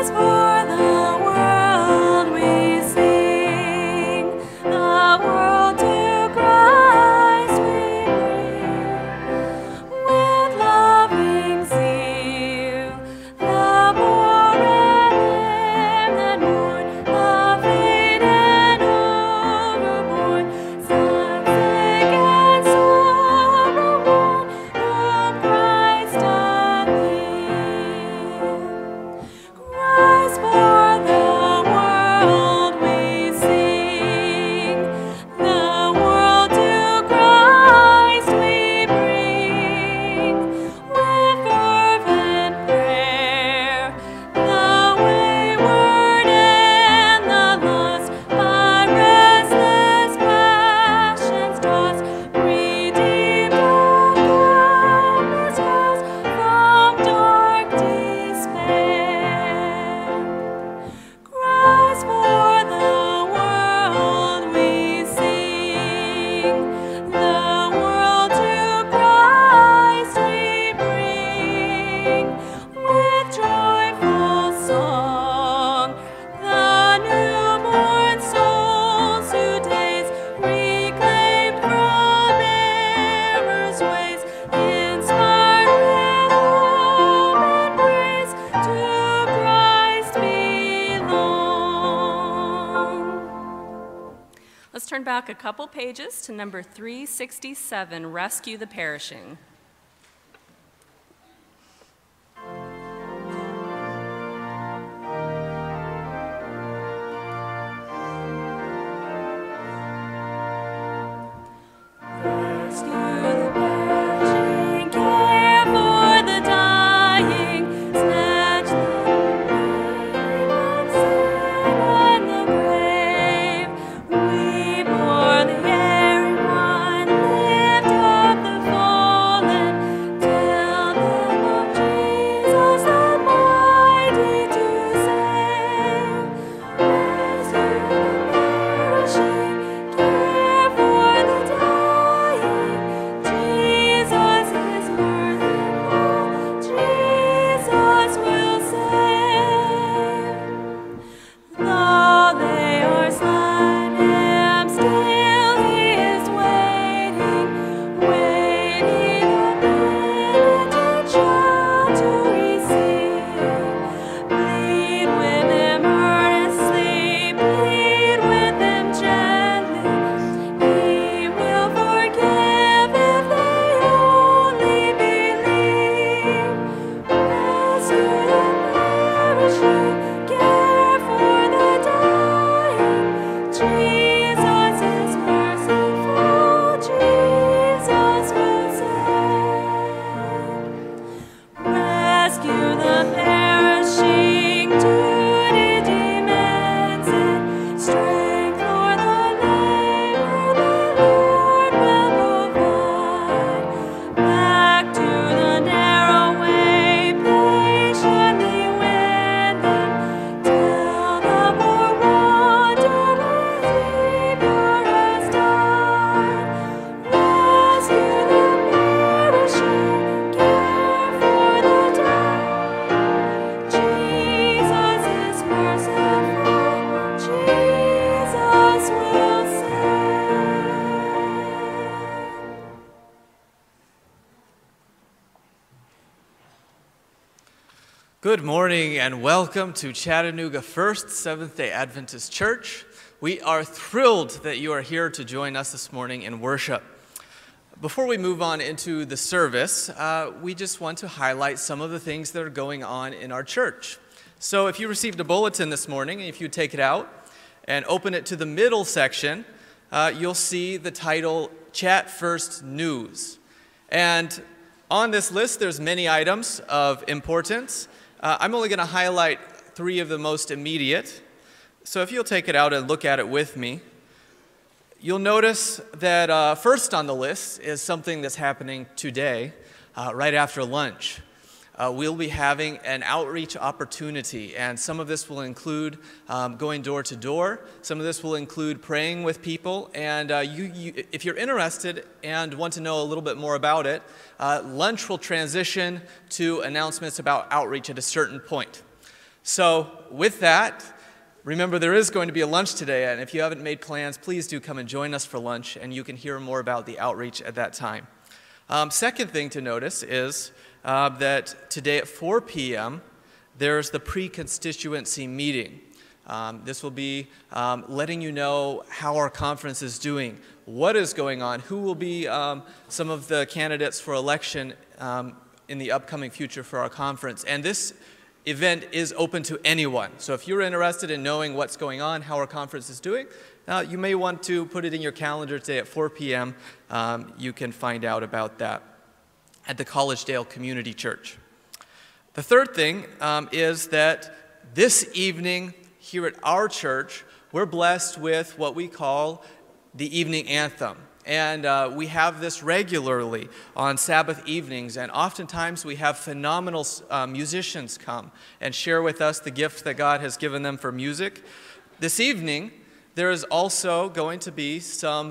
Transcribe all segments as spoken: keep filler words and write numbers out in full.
Back a couple pages to number three sixty-seven, Rescue the Perishing. Good morning and welcome to Chattanooga First Seventh-day Adventist Church. We are thrilled that you are here to join us this morning in worship. Before we move on into the service, uh, we just want to highlight some of the things that are going on in our church. So if you received a bulletin this morning, and if you take it out and open it to the middle section, uh, you'll see the title, Chat First News. And on this list, there's many items of importance. Uh, I'm only going to highlight three of the most immediate. So if you'll take it out and look at it with me, you'll notice that uh, first on the list is something that's happening today, uh, right after lunch. Uh, we'll be having an outreach opportunity, and some of this will include um, going door to door. Some of this will include praying with people, and uh, you, you, if you're interested and want to know a little bit more about it, uh, lunch will transition to announcements about outreach at a certain point. So with that, remember there is going to be a lunch today, and if you haven't made plans, please do come and join us for lunch, and you can hear more about the outreach at that time. Um, second thing to notice is uh, that today at four p m, there's the pre-constituency meeting. Um, this will be um, letting you know how our conference is doing, what is going on, who will be um, some of the candidates for election um, in the upcoming future for our conference. And this event is open to anyone. So if you're interested in knowing what's going on, how our conference is doing, uh, you may want to put it in your calendar today at four p m Um, you can find out about that at the Collegedale Community Church. The third thing um, is that this evening here at our church, we're blessed with what we call the evening anthem. And uh, we have this regularly on Sabbath evenings, and oftentimes we have phenomenal uh, musicians come and share with us the gift that God has given them for music. This evening, there is also going to be some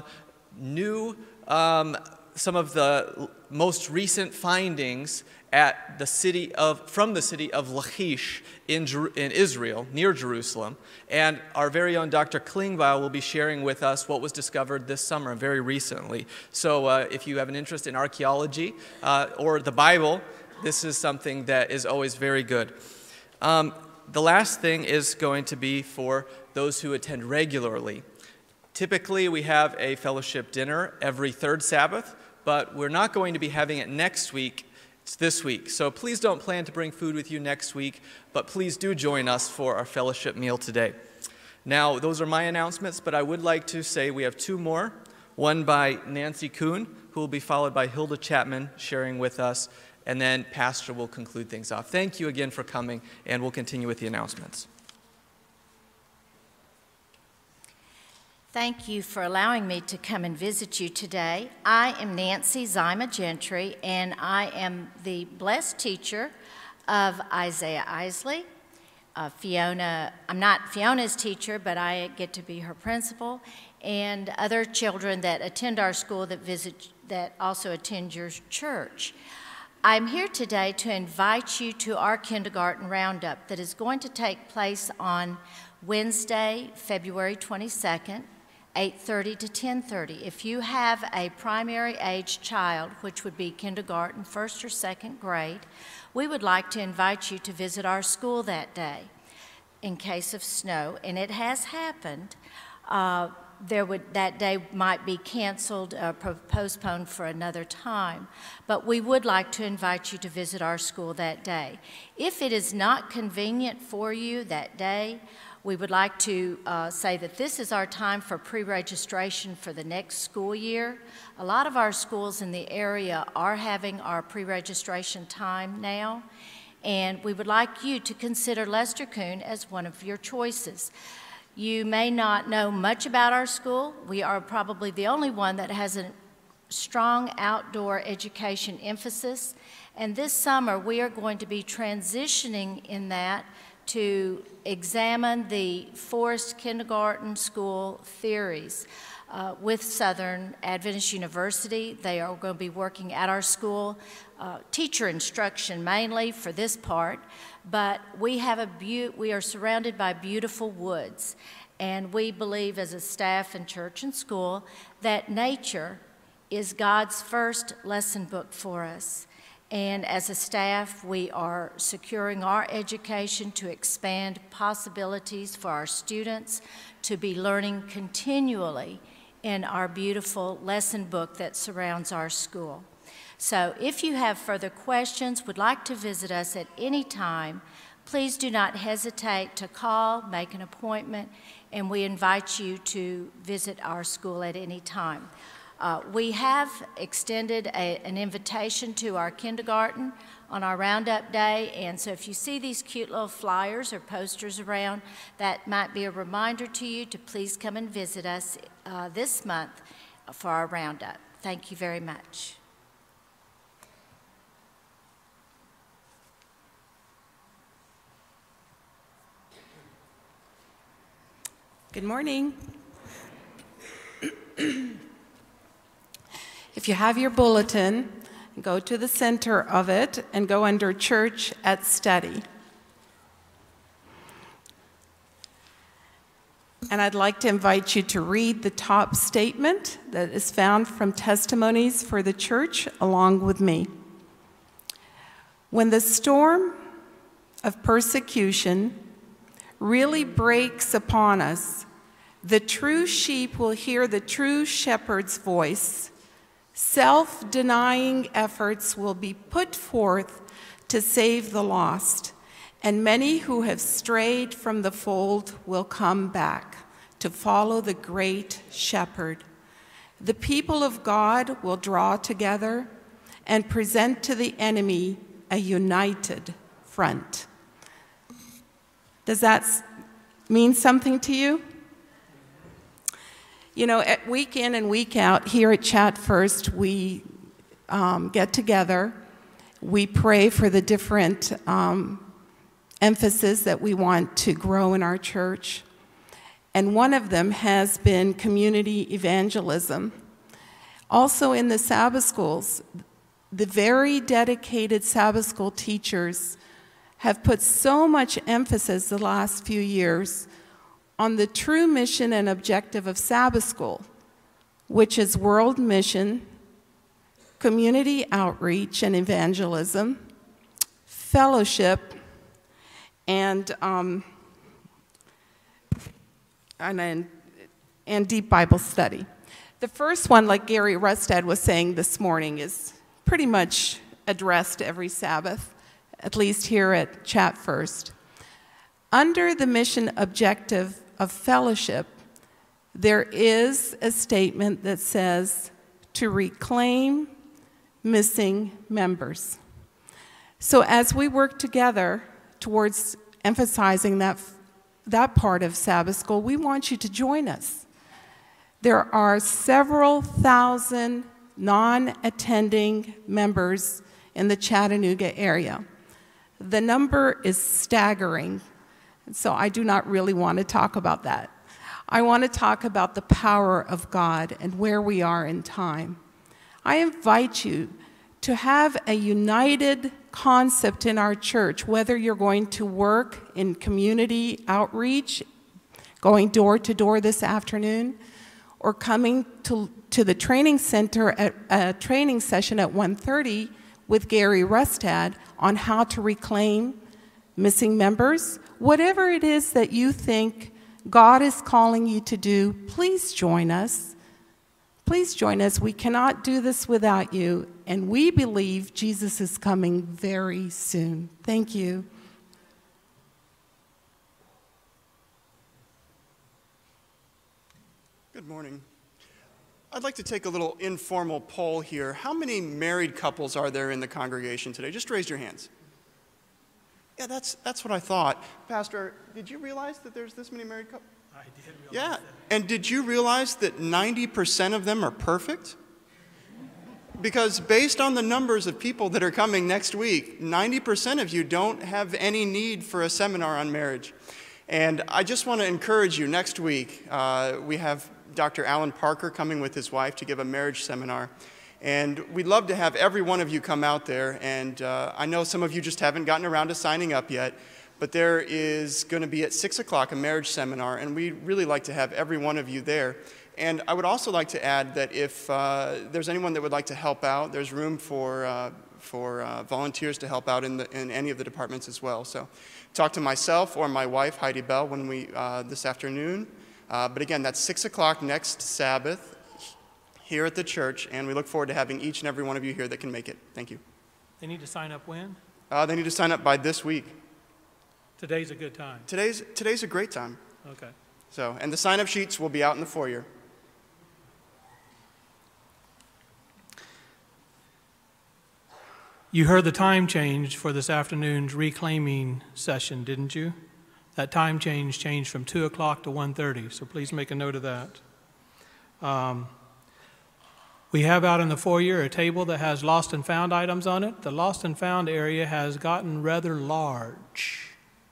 new, um, some of the most recent findings at the city of, from the city of Lachish in, Jer in Israel, near Jerusalem. And our very own Doctor Klingbeil will be sharing with us what was discovered this summer, very recently. So uh, if you have an interest in archaeology uh, or the Bible, this is something that is always very good. Um, the last thing is going to be for those who attend regularly. Typically, we have a fellowship dinner every third Sabbath, but we're not going to be having it next week. It's this week. So please don't plan to bring food with you next week, but please do join us for our fellowship meal today. Now, those are my announcements, but I would like to say we have two more, one by Nancy Kuhn, who will be followed by Hilda Chapman sharing with us, and then Pastor will conclude things off. Thank you again for coming, and we'll continue with the announcements. Thank you for allowing me to come and visit you today. I am Nancy Zyma Gentry, and I am the blessed teacher of Isaiah Isley. Uh, Fiona, I'm not Fiona's teacher, but I get to be her principal, and other children that attend our school that visit, that also attend your church. I'm here today to invite you to our kindergarten roundup that is going to take place on Wednesday, February twenty-second, eight thirty to ten thirty. If you have a primary age child, which would be kindergarten, first or second grade, we would like to invite you to visit our school that day in case of snow. And it has happened. Uh, there would, that day might be canceled, uh, postponed for another time. But we would like to invite you to visit our school that day. If it is not convenient for you that day, we would like to uh, say that this is our time for pre-registration for the next school year. A lot of our schools in the area are having our pre-registration time now, and we would like you to consider Lester Kuhn as one of your choices. You may not know much about our school. We are probably the only one that has a strong outdoor education emphasis, and this summer we are going to be transitioning in that to examine the Forest Kindergarten School theories uh, with Southern Adventist University. They are going to be working at our school, uh, teacher instruction mainly for this part, but we have a beau- we are surrounded by beautiful woods, and we believe as a staff in church and school that nature is God's first lesson book for us. And as a staff, we are securing our education to expand possibilities for our students to be learning continually in our beautiful lesson book that surrounds our school. So if you have further questions, would like to visit us at any time, please do not hesitate to call, make an appointment, and we invite you to visit our school at any time. Uh, we have extended a, an invitation to our kindergarten on our Roundup Day, and so if you see these cute little flyers or posters around, that might be a reminder to you to please come and visit us uh, this month for our Roundup. Thank you very much. Good morning. If you have your bulletin, go to the center of it and go under Church at Study. and I'd like to invite you to read the top statement that is found from Testimonies for the Church along with me. When the storm of persecution really breaks upon us, the true sheep will hear the true shepherd's voice. Self-denying efforts will be put forth to save the lost, and many who have strayed from the fold will come back to follow the great shepherd. The people of God will draw together and present to the enemy a united front. Does that mean something to you? You know, at week in and week out here at Chat First, we um, get together, we pray for the different um, emphasis that we want to grow in our church. And one of them has been community evangelism. Also in the Sabbath schools, the very dedicated Sabbath school teachers have put so much emphasis the last few years on the true mission and objective of Sabbath school, which is world mission, community outreach and evangelism, fellowship, and, um, and, and deep Bible study. The first one, like Gary Rustad was saying this morning, is pretty much addressed every Sabbath, at least here at Chat First. Under the mission objective of fellowship, there is a statement that says to reclaim missing members. So as we work together towards emphasizing that, that part of Sabbath school, we want you to join us. There are several thousand non-attending members in the Chattanooga area. The number is staggering. So I do not really want to talk about that. I want to talk about the power of God and where we are in time. I invite you to have a united concept in our church, whether you're going to work in community outreach, going door to door this afternoon, or coming to, to the training center at a training session at one thirty with Gary Rustad on how to reclaim missing members. Whatever it is that you think God is calling you to do, please join us. Please join us. We cannot do this without you, and we believe Jesus is coming very soon. Thank you. Good morning. I'd like to take a little informal poll here. How many married couples are there in the congregation today? Just raise your hands. Yeah, that's, that's what I thought. Pastor, did you realize that there's this many married couples? I did realize Yeah, that. and did you realize that ninety percent of them are perfect? Because based on the numbers of people that are coming next week, ninety percent of you don't have any need for a seminar on marriage. And I just want to encourage you, next week, uh, we have Doctor Alan Parker coming with his wife to give a marriage seminar. And we'd love to have every one of you come out there. And uh, I know some of you just haven't gotten around to signing up yet, but there is going to be at six o'clock a marriage seminar, and we'd really like to have every one of you there. And I would also like to add that if uh, there's anyone that would like to help out, there's room for, uh, for uh, volunteers to help out in, the, in any of the departments as well. So talk to myself or my wife, Heidi Bell, when we, uh, this afternoon. Uh, but again, that's six o'clock next Sabbath here at the church, and we look forward to having each and every one of you here that can make it. Thank you. They need to sign up when? Uh, they need to sign up by this week. Today's a good time. Today's, today's a great time. Okay. So, and the sign-up sheets will be out in the foyer. You heard the time change for this afternoon's reclaiming session, didn't you? That time change changed from two o'clock to one thirty, so please make a note of that. Um, we have out in the foyer a table that has lost and found items on it. The lost and found area has gotten rather large.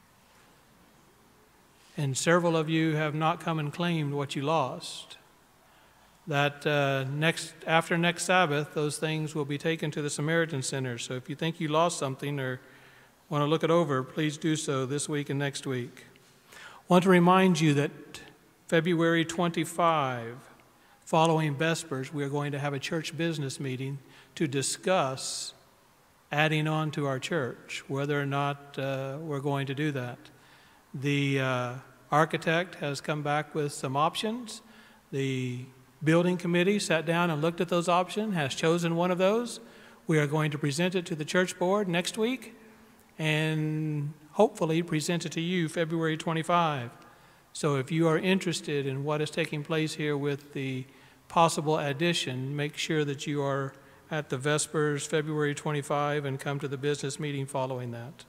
And several of you have not come and claimed what you lost. That uh, next, after next Sabbath, those things will be taken to the Samaritan Center. So if you think you lost something or want to look it over, please do so this week and next week. I want to remind you that February twenty-fifth, following Vespers, we are going to have a church business meeting to discuss adding on to our church, whether or not uh, we're going to do that. The uh, architect has come back with some options. The building committee sat down and looked at those options, has chosen one of those. We are going to present it to the church board next week and hopefully present it to you February twenty-fifth. So if you are interested in what is taking place here with the possible addition, make sure that you are at the Vespers February twenty-fifth and come to the business meeting following that.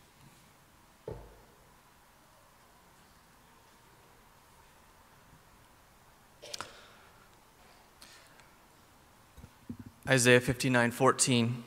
Isaiah fifty-nine fourteen.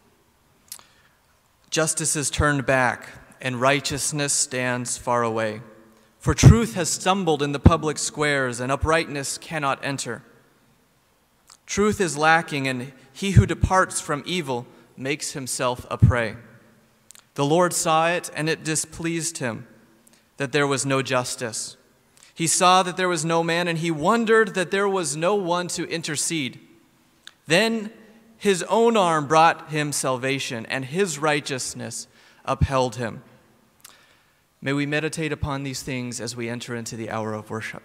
Justice is turned back, and righteousness stands far away. For truth has stumbled in the public squares, and uprightness cannot enter. Truth is lacking, and he who departs from evil makes himself a prey. The Lord saw it, and it displeased him that there was no justice. He saw that there was no man, and he wondered that there was no one to intercede. Then his own arm brought him salvation, and his righteousness upheld him. May we meditate upon these things as we enter into the hour of worship.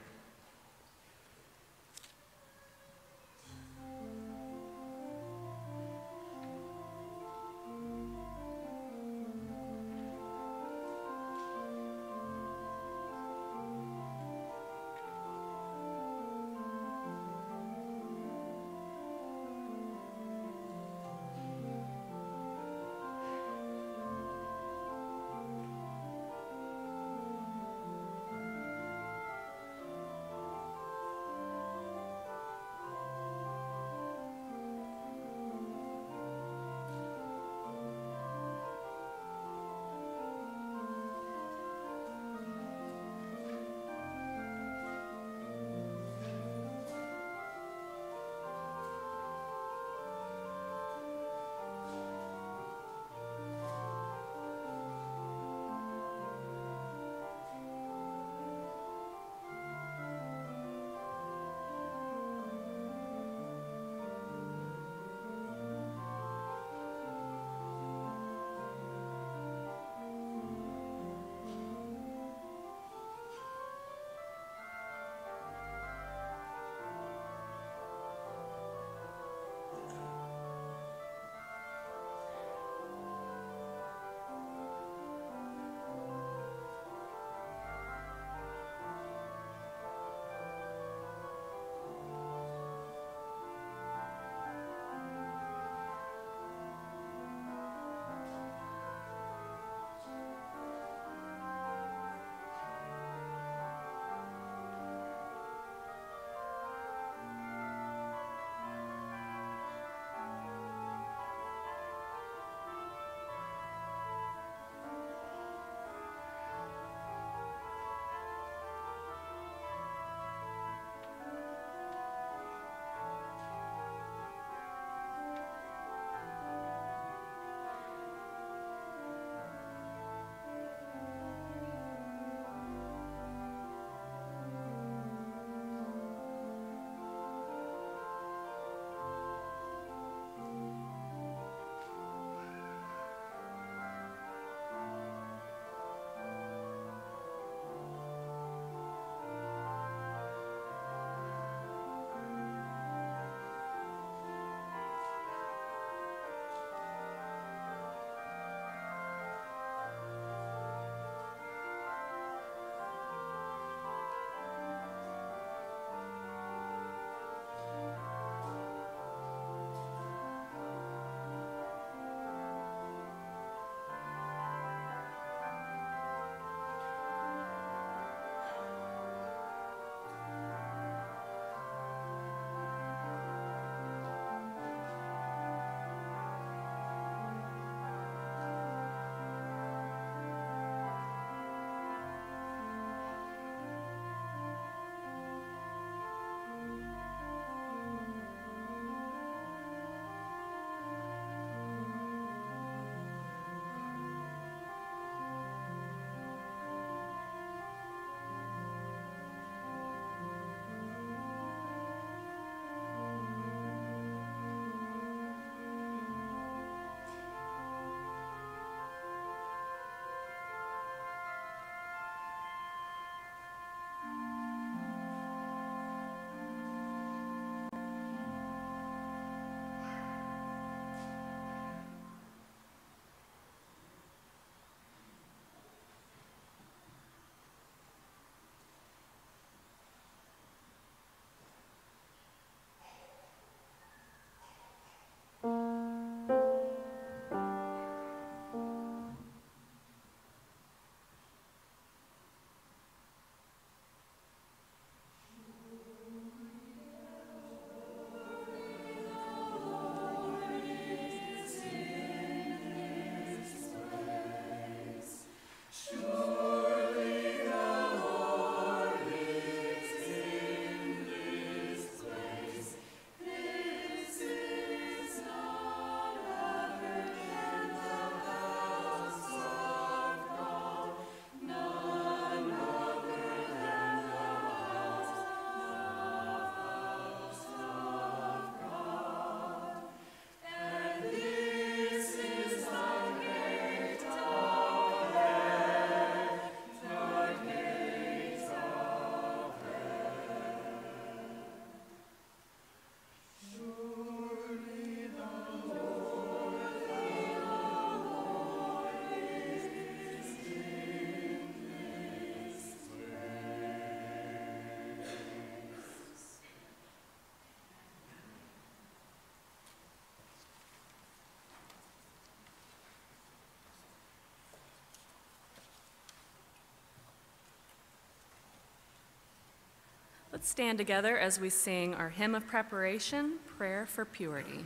Let's stand together as we sing our hymn of preparation, Prayer for Purity.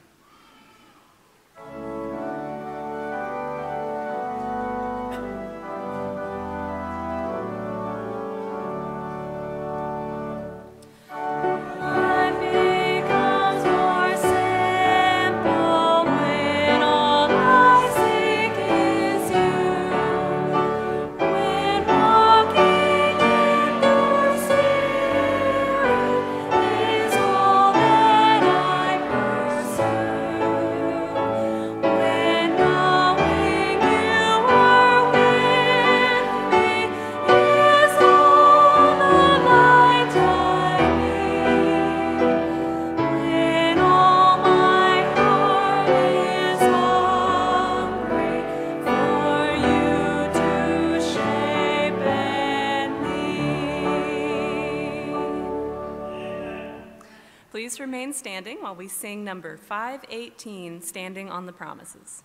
Please remain standing while we sing number five eighteen, Standing on the Promises.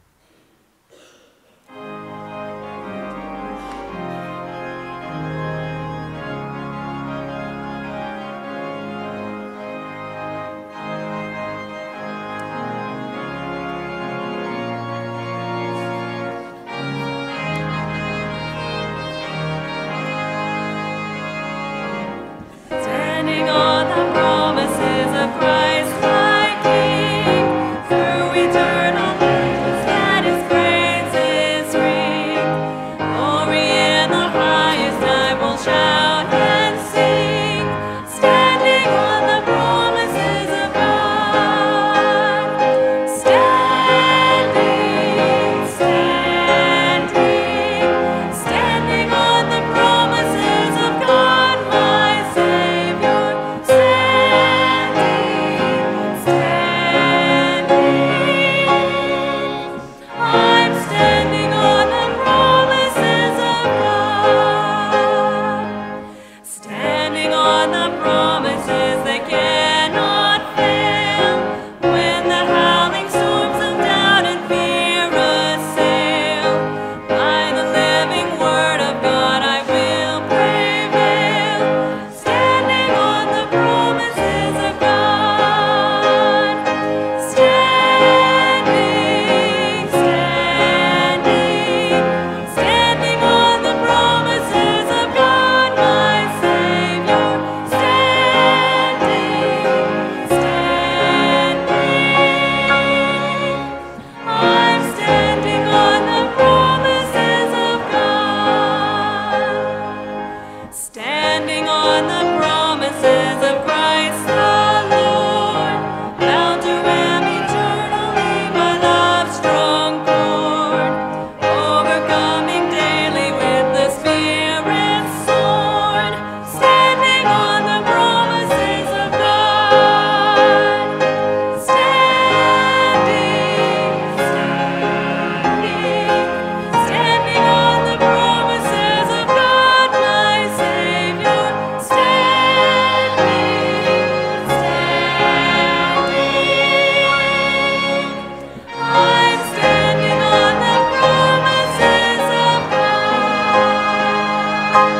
Standing on the promises of Christ my King, through eternal ages that His praises ring. Glory in the highest I will shout and sing, standing on the promises of God. Standing, standing, standing on the promises of God, my Savior. Standing, standing, I'm standing on the promises of God. Standing on the promises that cannot fail. When the howling storms of doubt and fear assail, by the living word of God I will prevail. Standing on the promises of God. Standing, standing, standing on the promises of God, my Savior. Standing, standing, I'm standing on the promises of God. Standing on the promises of Christ the Lord, bound to Him eternally by love's strong cord, overcoming daily with the Spirit's sword. Standing on the promises of God. Standing, standing, standing on the promises of God, my Savior. Standing, standing, I'm standing on the promises of God.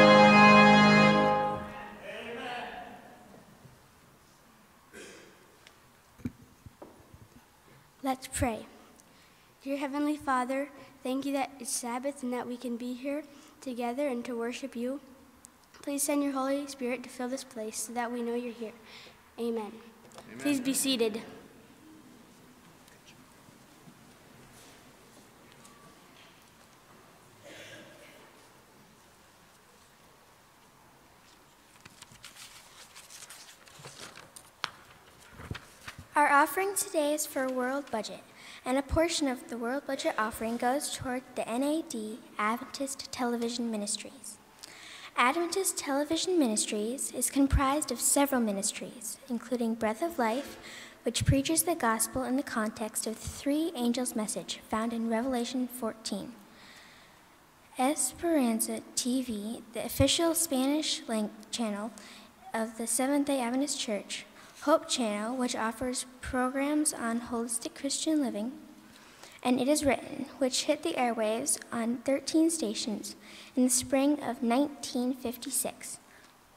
Let's pray. Dear Heavenly Father, thank you that it's Sabbath and that we can be here together and to worship you. Please send your Holy Spirit to fill this place so that we know you're here. Amen. Please be seated. Our offering today is for World Budget, and a portion of the World Budget offering goes toward the N A D, Adventist Television Ministries. Adventist Television Ministries is comprised of several ministries, including Breath of Life, which preaches the gospel in the context of the three angels' message found in Revelation fourteen. Esperanza T V, the official Spanish language channel of the Seventh-day Adventist Church. Hope Channel, which offers programs on holistic Christian living, and It Is Written, which hit the airwaves on thirteen stations in the spring of nineteen fifty-six.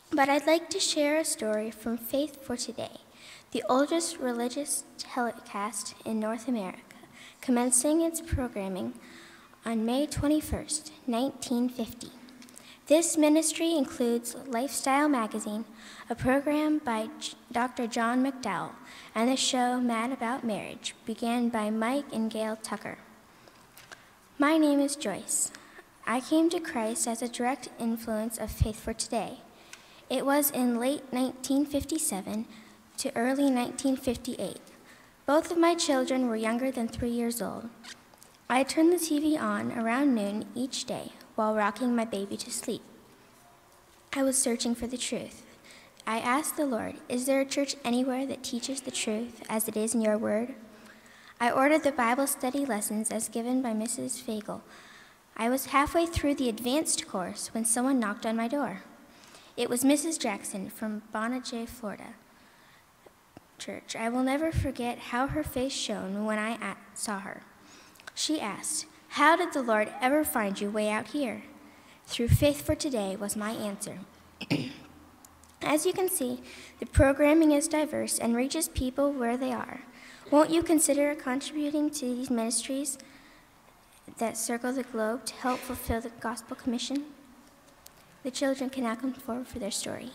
But I'd like to share a story from Faith for Today, the oldest religious telecast in North America, commencing its programming on May twenty-first, nineteen fifty. This ministry includes Lifestyle Magazine, a program by Doctor John McDowell, and the show Mad About Marriage, began by Mike and Gail Tucker. My name is Joyce. I came to Christ as a direct influence of Faith for Today. It was in late nineteen fifty-seven to early nineteen fifty-eight. Both of my children were younger than three years old. I turned the T V on around noon each day while rocking my baby to sleep. I was searching for the truth. I asked the Lord, is there a church anywhere that teaches the truth as it is in your word? I ordered the Bible study lessons as given by Missus Fagel. I was halfway through the advanced course when someone knocked on my door. It was Missus Jackson from Bonajay, Florida church. I will never forget how her face shone when I saw her. She asked, how did the Lord ever find you way out here? Through Faith for Today was my answer. As you can see, the programming is diverse and reaches people where they are. Won't you consider contributing to these ministries that circle the globe to help fulfill the gospel commission? The children can now come forward for their story.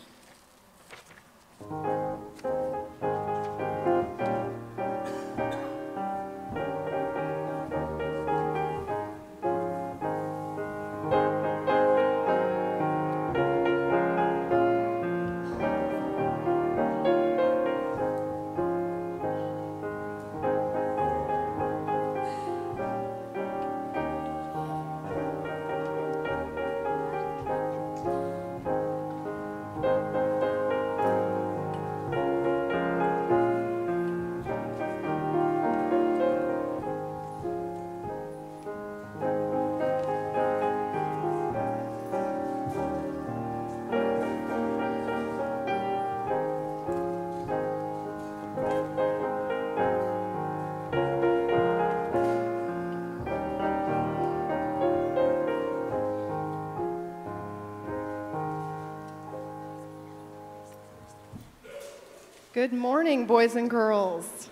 Good morning, boys and girls.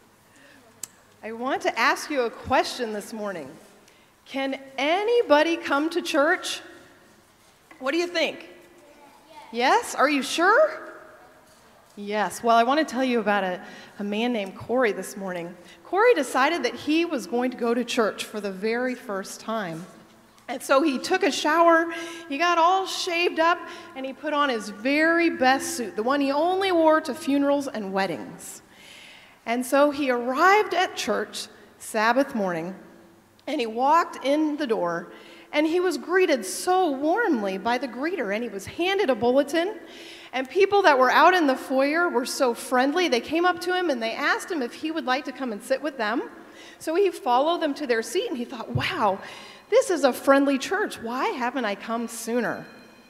I want to ask you a question this morning. Can anybody come to church? What do you think? Yes? Are you sure? Yes. Well, I want to tell you about a, a man named Corey this morning. Corey decided that he was going to go to church for the very first time. And so he took a shower, he got all shaved up, and he put on his very best suit, the one he only wore to funerals and weddings. And so he arrived at church Sabbath morning, and he walked in the door, and he was greeted so warmly by the greeter, and he was handed a bulletin, and people that were out in the foyer were so friendly. They came up to him, and they asked him if he would like to come and sit with them. So he followed them to their seat, and he thought, wow, this is a friendly church. Why haven't I come sooner?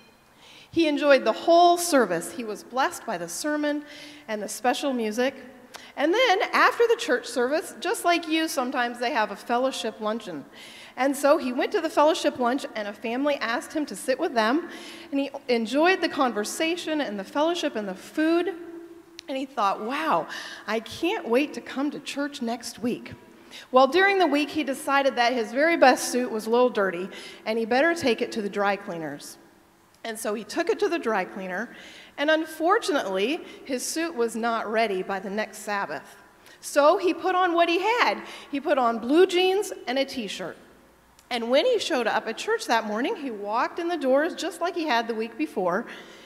He enjoyed the whole service. He was blessed by the sermon and the special music. And then after the church service, just like you, sometimes they have a fellowship luncheon. And so he went to the fellowship lunch, and a family asked him to sit with them. And he enjoyed the conversation and the fellowship and the food. And he thought, wow, I can't wait to come to church next week. Well, during the week, he decided that his very best suit was a little dirty, and he better take it to the dry cleaners. And so he took it to the dry cleaner, and unfortunately, his suit was not ready by the next Sabbath. So he put on what he had. He put on blue jeans and a t-shirt. And when he showed up at church that morning, he walked in the doors just like he had the week before,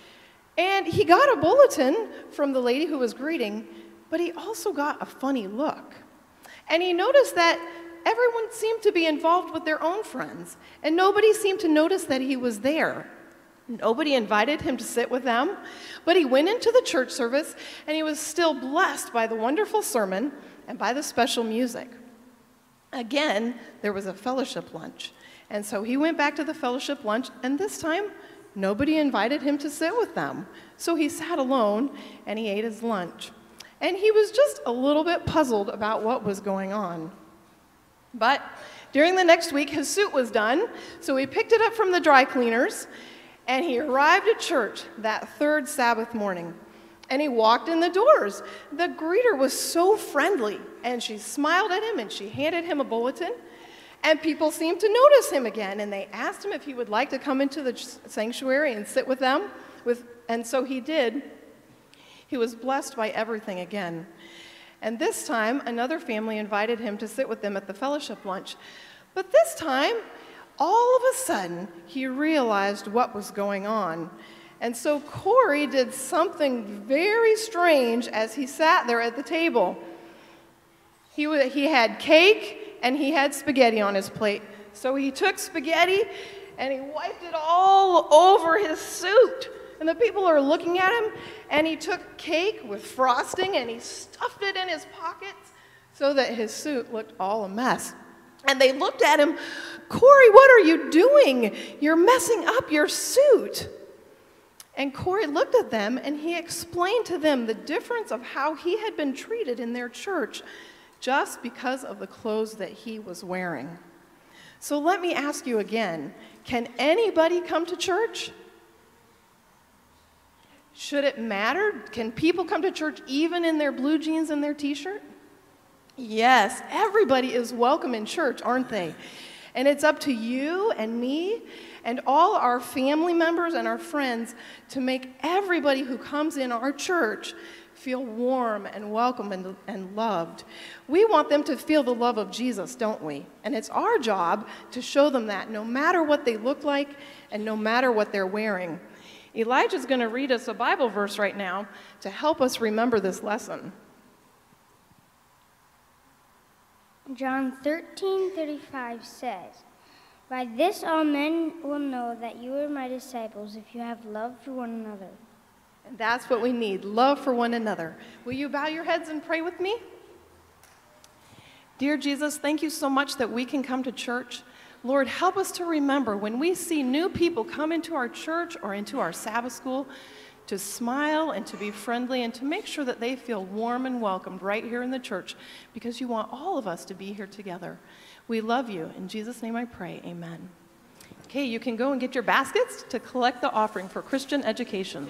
and he got a bulletin from the lady who was greeting, but he also got a funny look. And he noticed that everyone seemed to be involved with their own friends, and nobody seemed to notice that he was there. Nobody invited him to sit with them, but he went into the church service, and he was still blessed by the wonderful sermon and by the special music. Again, there was a fellowship lunch, and so he went back to the fellowship lunch, and this time, nobody invited him to sit with them. So he sat alone, and he ate his lunch. And he was just a little bit puzzled about what was going on. But during the next week, his suit was done, so he picked it up from the dry cleaners, And he arrived at church that third Sabbath morning. And he walked in the doors. The greeter was so friendly, and she smiled at him, and she handed him a bulletin. And people seemed to notice him again, and they asked him if he would like to come into the sanctuary and sit with them. With, and so he did. He was blessed by everything again. And this time, another family invited him to sit with them at the fellowship lunch. But this time, all of a sudden, he realized what was going on. And so Corey did something very strange as he sat there at the table. He, w- he had cake and he had spaghetti on his plate. So he took spaghetti and he wiped it all over his suit. And the people are looking at him, and he took cake with frosting and he stuffed it in his pockets so that his suit looked all a mess. And they looked at him, Corey, what are you doing? You're messing up your suit. And Corey looked at them and he explained to them the difference of how he had been treated in their church just because of the clothes that he was wearing. So let me ask you again, can anybody come to church? Should it matter? Can people come to church even in their blue jeans and their t-shirt? Yes, everybody is welcome in church, aren't they? And it's up to you and me and all our family members and our friends to make everybody who comes in our church feel warm and welcome and, and loved. We want them to feel the love of Jesus, don't we? And it's our job to show them that no matter what they look like and no matter what they're wearing. Elijah's going to read us a Bible verse right now to help us remember this lesson. John thirteen thirty-five says, "By this all men will know that you are my disciples if you have love for one another." And that's what we need, love for one another. Will you bow your heads and pray with me? Dear Jesus, thank you so much that we can come to church. Lord, help us to remember when we see new people come into our church or into our Sabbath school to smile and to be friendly and to make sure that they feel warm and welcomed right here in the church because you want all of us to be here together. We love you. In Jesus' name I pray, amen. Okay, you can go and get your baskets to collect the offering for Christian education.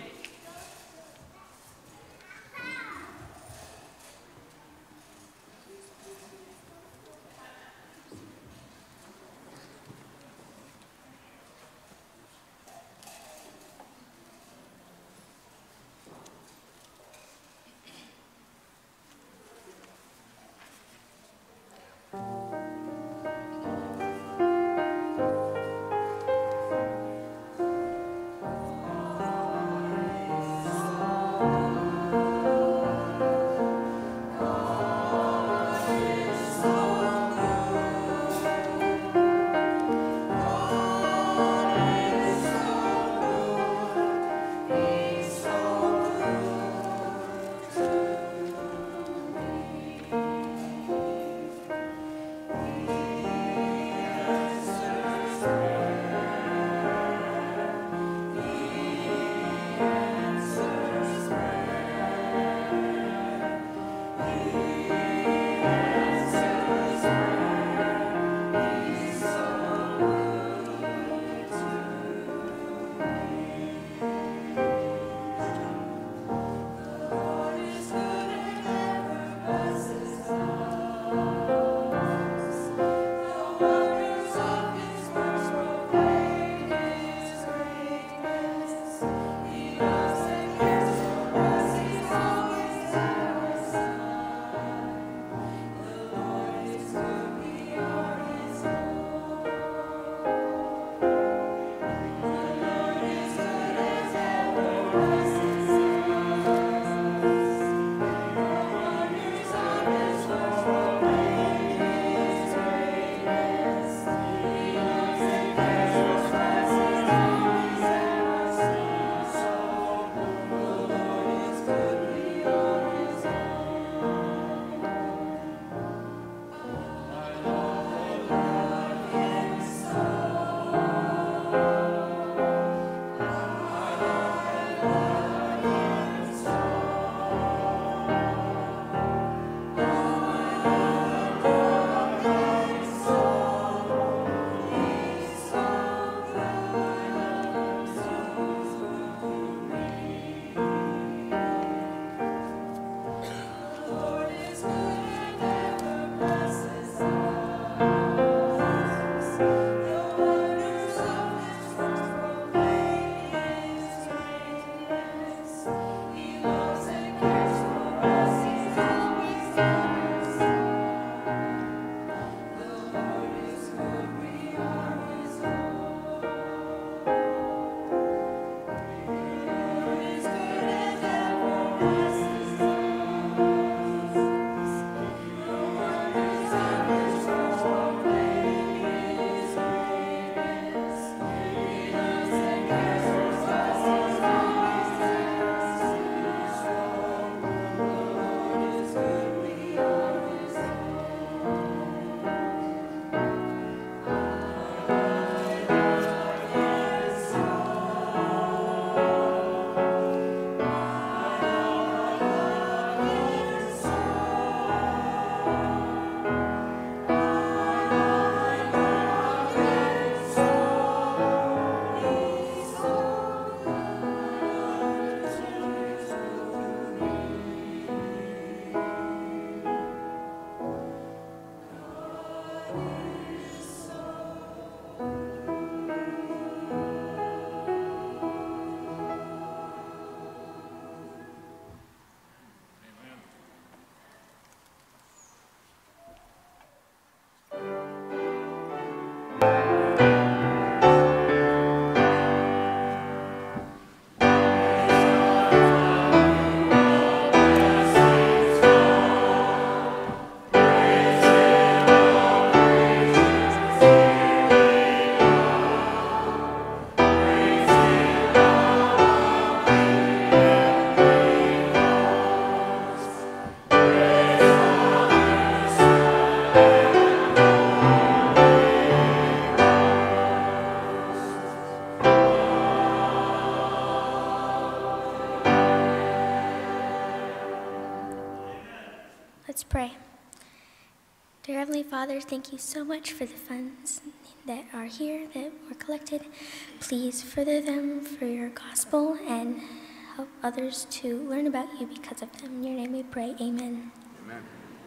Let's pray. Dear Heavenly Father, thank you so much for the funds that are here, that were collected. Please further them for your gospel and help others to learn about you because of them. In your name we pray, amen. Amen.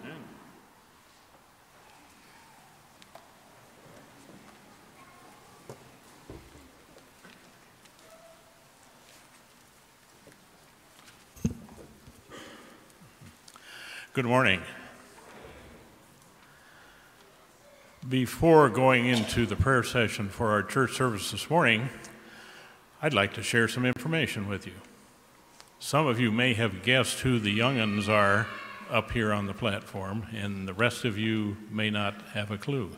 Good morning. Before going into the prayer session for our church service this morning, I'd like to share some information with you. Some of you may have guessed who the young'uns are up here on the platform, and the rest of you may not have a clue.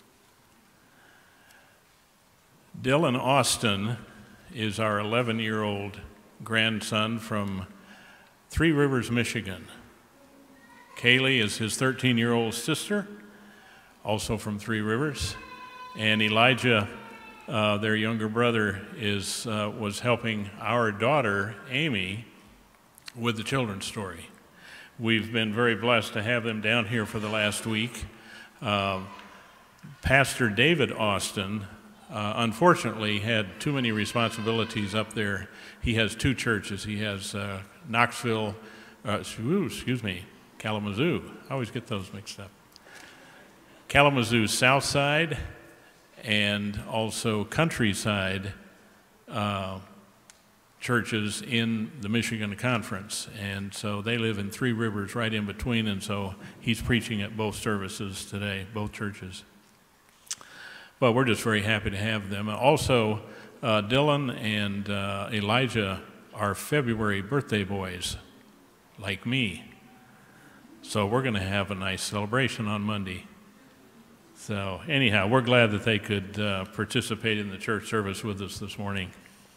Dylan Austin is our eleven-year-old grandson from Three Rivers, Michigan. Kaylee is his thirteen-year-old sister, also from Three Rivers, and Elijah, uh, their younger brother, is uh, was helping our daughter, Amy, with the children's story. We've been very blessed to have them down here for the last week. Uh, Pastor David Austin, uh, unfortunately, had too many responsibilities up there. He has two churches. He has uh, Knoxville, uh, excuse me, Kalamazoo. I always get those mixed up. Kalamazoo South Side and also Countryside uh, churches in the Michigan Conference. And so they live in Three Rivers right in between, and so he's preaching at both services today, both churches. But we're just very happy to have them. Also, uh, Dylan and uh, Elijah are February birthday boys, like me. So we're going to have a nice celebration on Monday. So anyhow, we're glad that they could uh, participate in the church service with us this morning.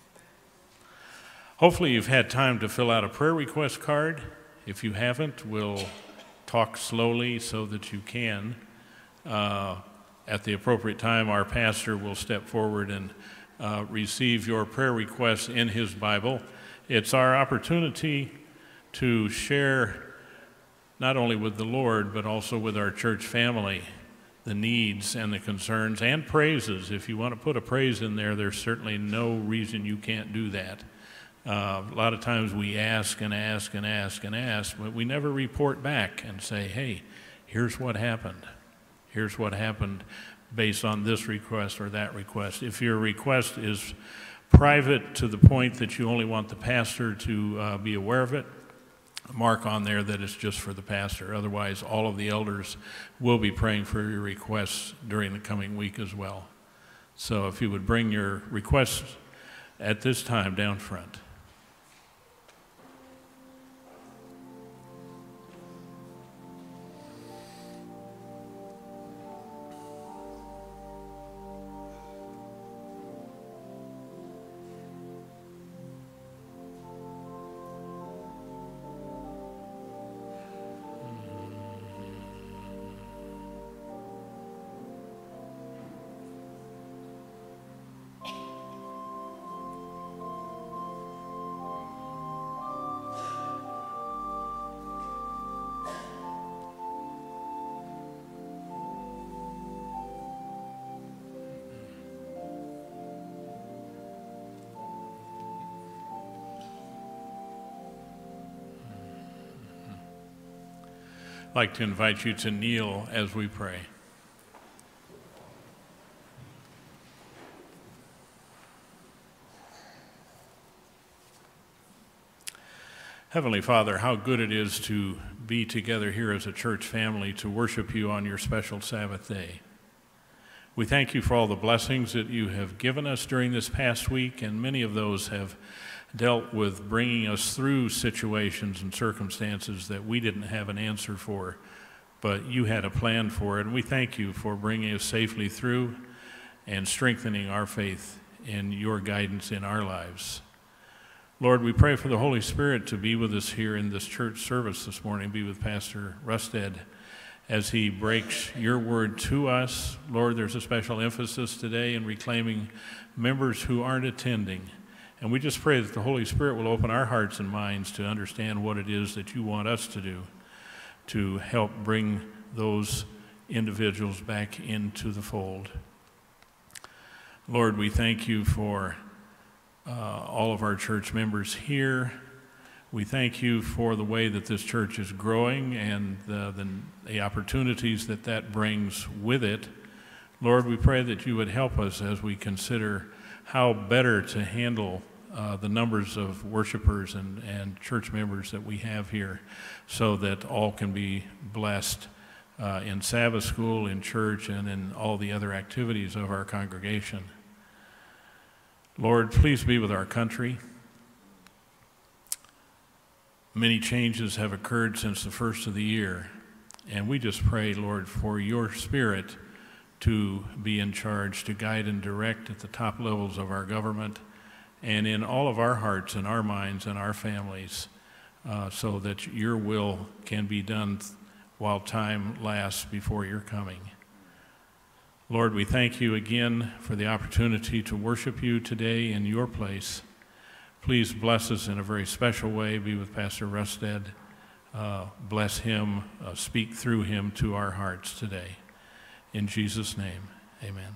Hopefully you've had time to fill out a prayer request card. If you haven't, we'll talk slowly so that you can. Uh, at the appropriate time, our pastor will step forward and uh, receive your prayer requests in his Bible. It's our opportunity to share not only with the Lord, but also with our church family, the needs and the concerns and praises. If you want to put a praise in there, there's certainly no reason you can't do that. Uh, a lot of times we ask and ask and ask and ask, but we never report back and say, hey, here's what happened. Here's what happened based on this request or that request. If your request is private to the point that you only want the pastor to uh, be aware of it, mark on there that it's just for the pastor. Otherwise, all of the elders will be praying for your requests during the coming week as well. So if you would bring your requests at this time down front. I'd like to invite you to kneel as we pray. Heavenly Father, how good it is to be together here as a church family to worship you on your special Sabbath day. We thank you for all the blessings that you have given us during this past week, and many of those have dealt with bringing us through situations and circumstances that we didn't have an answer for, but you had a plan for it. And we thank you for bringing us safely through and strengthening our faith in your guidance in our lives. Lord, we pray for the Holy Spirit to be with us here in this church service this morning, be with Pastor Rusted as he breaks your word to us. Lord, there's a special emphasis today in reclaiming members who aren't attending. And we just pray that the Holy Spirit will open our hearts and minds to understand what it is that you want us to do to help bring those individuals back into the fold. Lord, we thank you for uh, all of our church members here. We thank you for the way that this church is growing and the, the, the opportunities that that brings with it. Lord, we pray that you would help us as we consider how better to handle uh, the numbers of worshipers and, and church members that we have here so that all can be blessed uh, in Sabbath school, in church, and in all the other activities of our congregation. Lord, please be with our country. Many changes have occurred since the first of the year, and we just pray, Lord, for your Spirit to be in charge, to guide and direct at the top levels of our government and in all of our hearts and our minds and our families, uh, so that your will can be done while time lasts before your coming. Lord, we thank you again for the opportunity to worship you today in your place. Please bless us in a very special way. Be with Pastor Rusted. Uh, bless him, uh, speak through him to our hearts today. In Jesus' name, amen.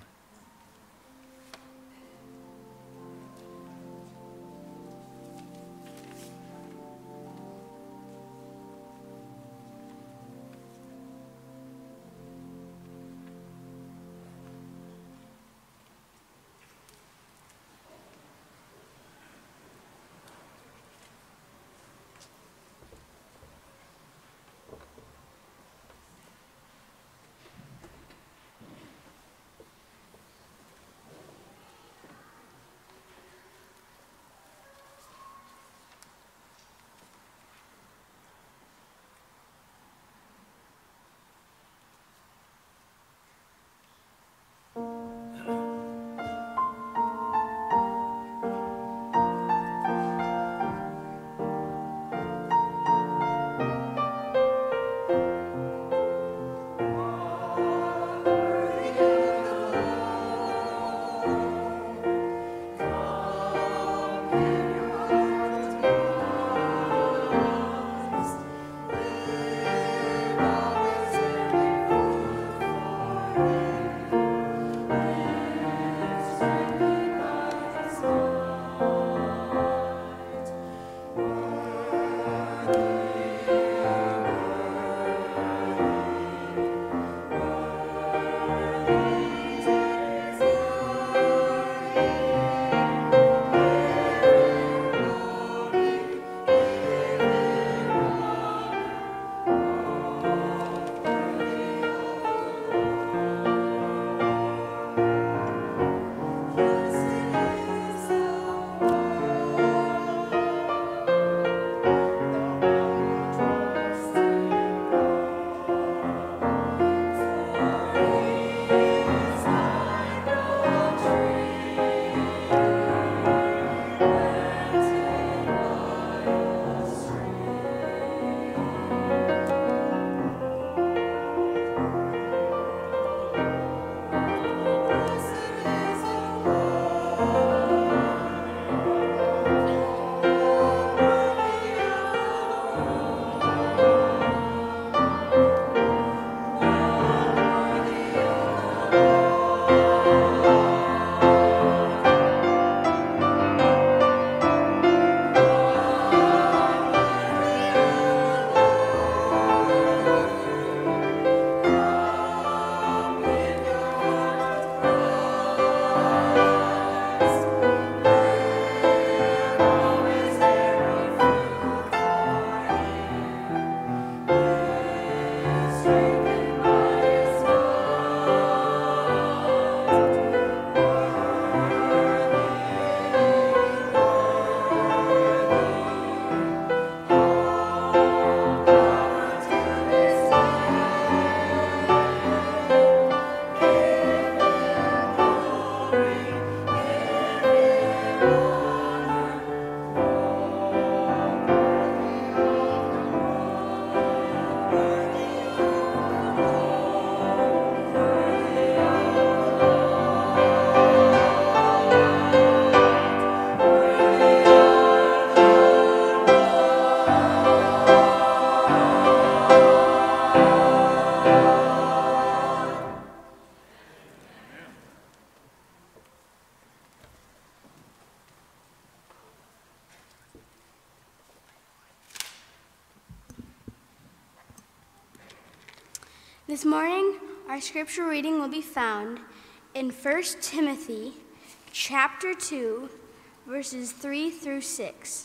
This morning, our scripture reading will be found in First Timothy chapter two, verses three through six.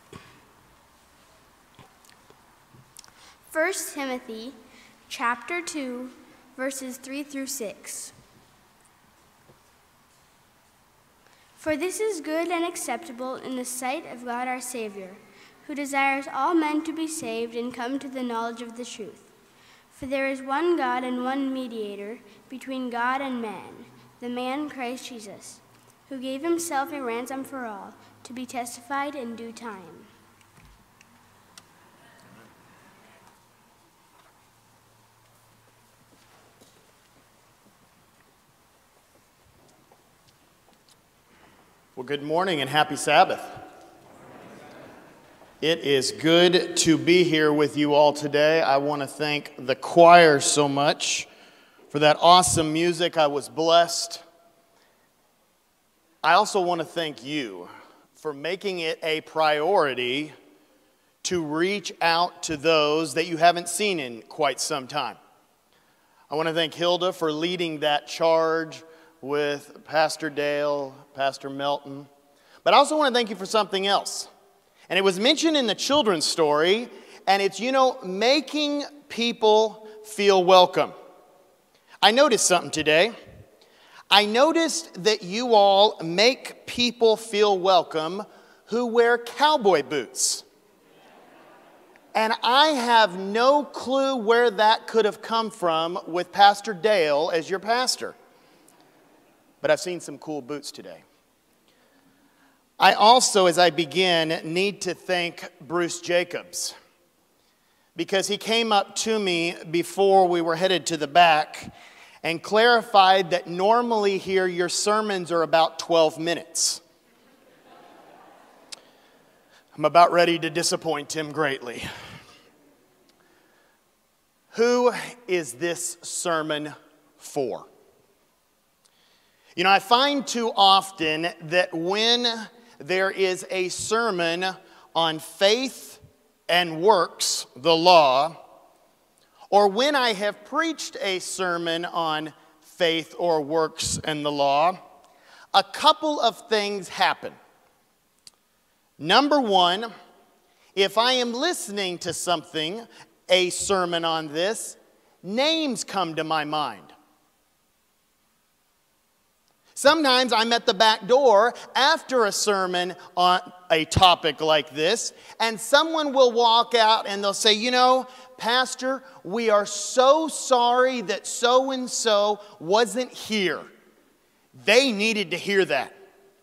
First Timothy chapter two, verses three through six. For this is good and acceptable in the sight of God our Savior, who desires all men to be saved and come to the knowledge of the truth. For there is one God and one mediator between God and man, the man Christ Jesus, who gave himself a ransom for all, to be testified in due time. Well, good morning and happy Sabbath. It is good to be here with you all today. I want to thank the choir so much for that awesome music. I was blessed. I also want to thank you for making it a priority to reach out to those that you haven't seen in quite some time. I want to thank Hilda for leading that charge with Pastor Dale, Pastor Melton. But I also want to thank you for something else. And it was mentioned in the children's story, and it's, you know, making people feel welcome. I noticed something today. I noticed that you all make people feel welcome who wear cowboy boots. And I have no clue where that could have come from with Pastor Dale as your pastor. But I've seen some cool boots today. I also, as I begin, need to thank Bruce Jacobs, because he came up to me before we were headed to the back and clarified that normally here your sermons are about twelve minutes. I'm about ready to disappoint him greatly. Who is this sermon for? You know, I find too often that when there is a sermon on faith and works, the law, or when I have preached a sermon on faith or works and the law, a couple of things happen. Number one, if I am listening to something, a sermon on this, names come to my mind. Sometimes I'm at the back door after a sermon on a topic like this, and someone will walk out and they'll say, you know, Pastor, we are so sorry that so-and-so wasn't here. They needed to hear that.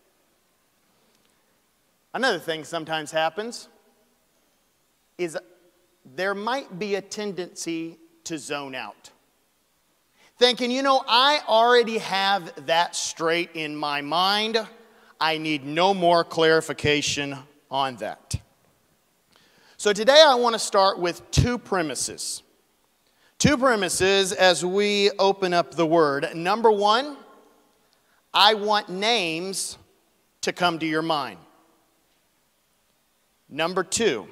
Another thing sometimes happens is there might be a tendency to zone out. Thinking, you know, I already have that straight in my mind. I need no more clarification on that. So today I want to start with two premises. Two premises as we open up the Word. Number one, I want names to come to your mind. Number two,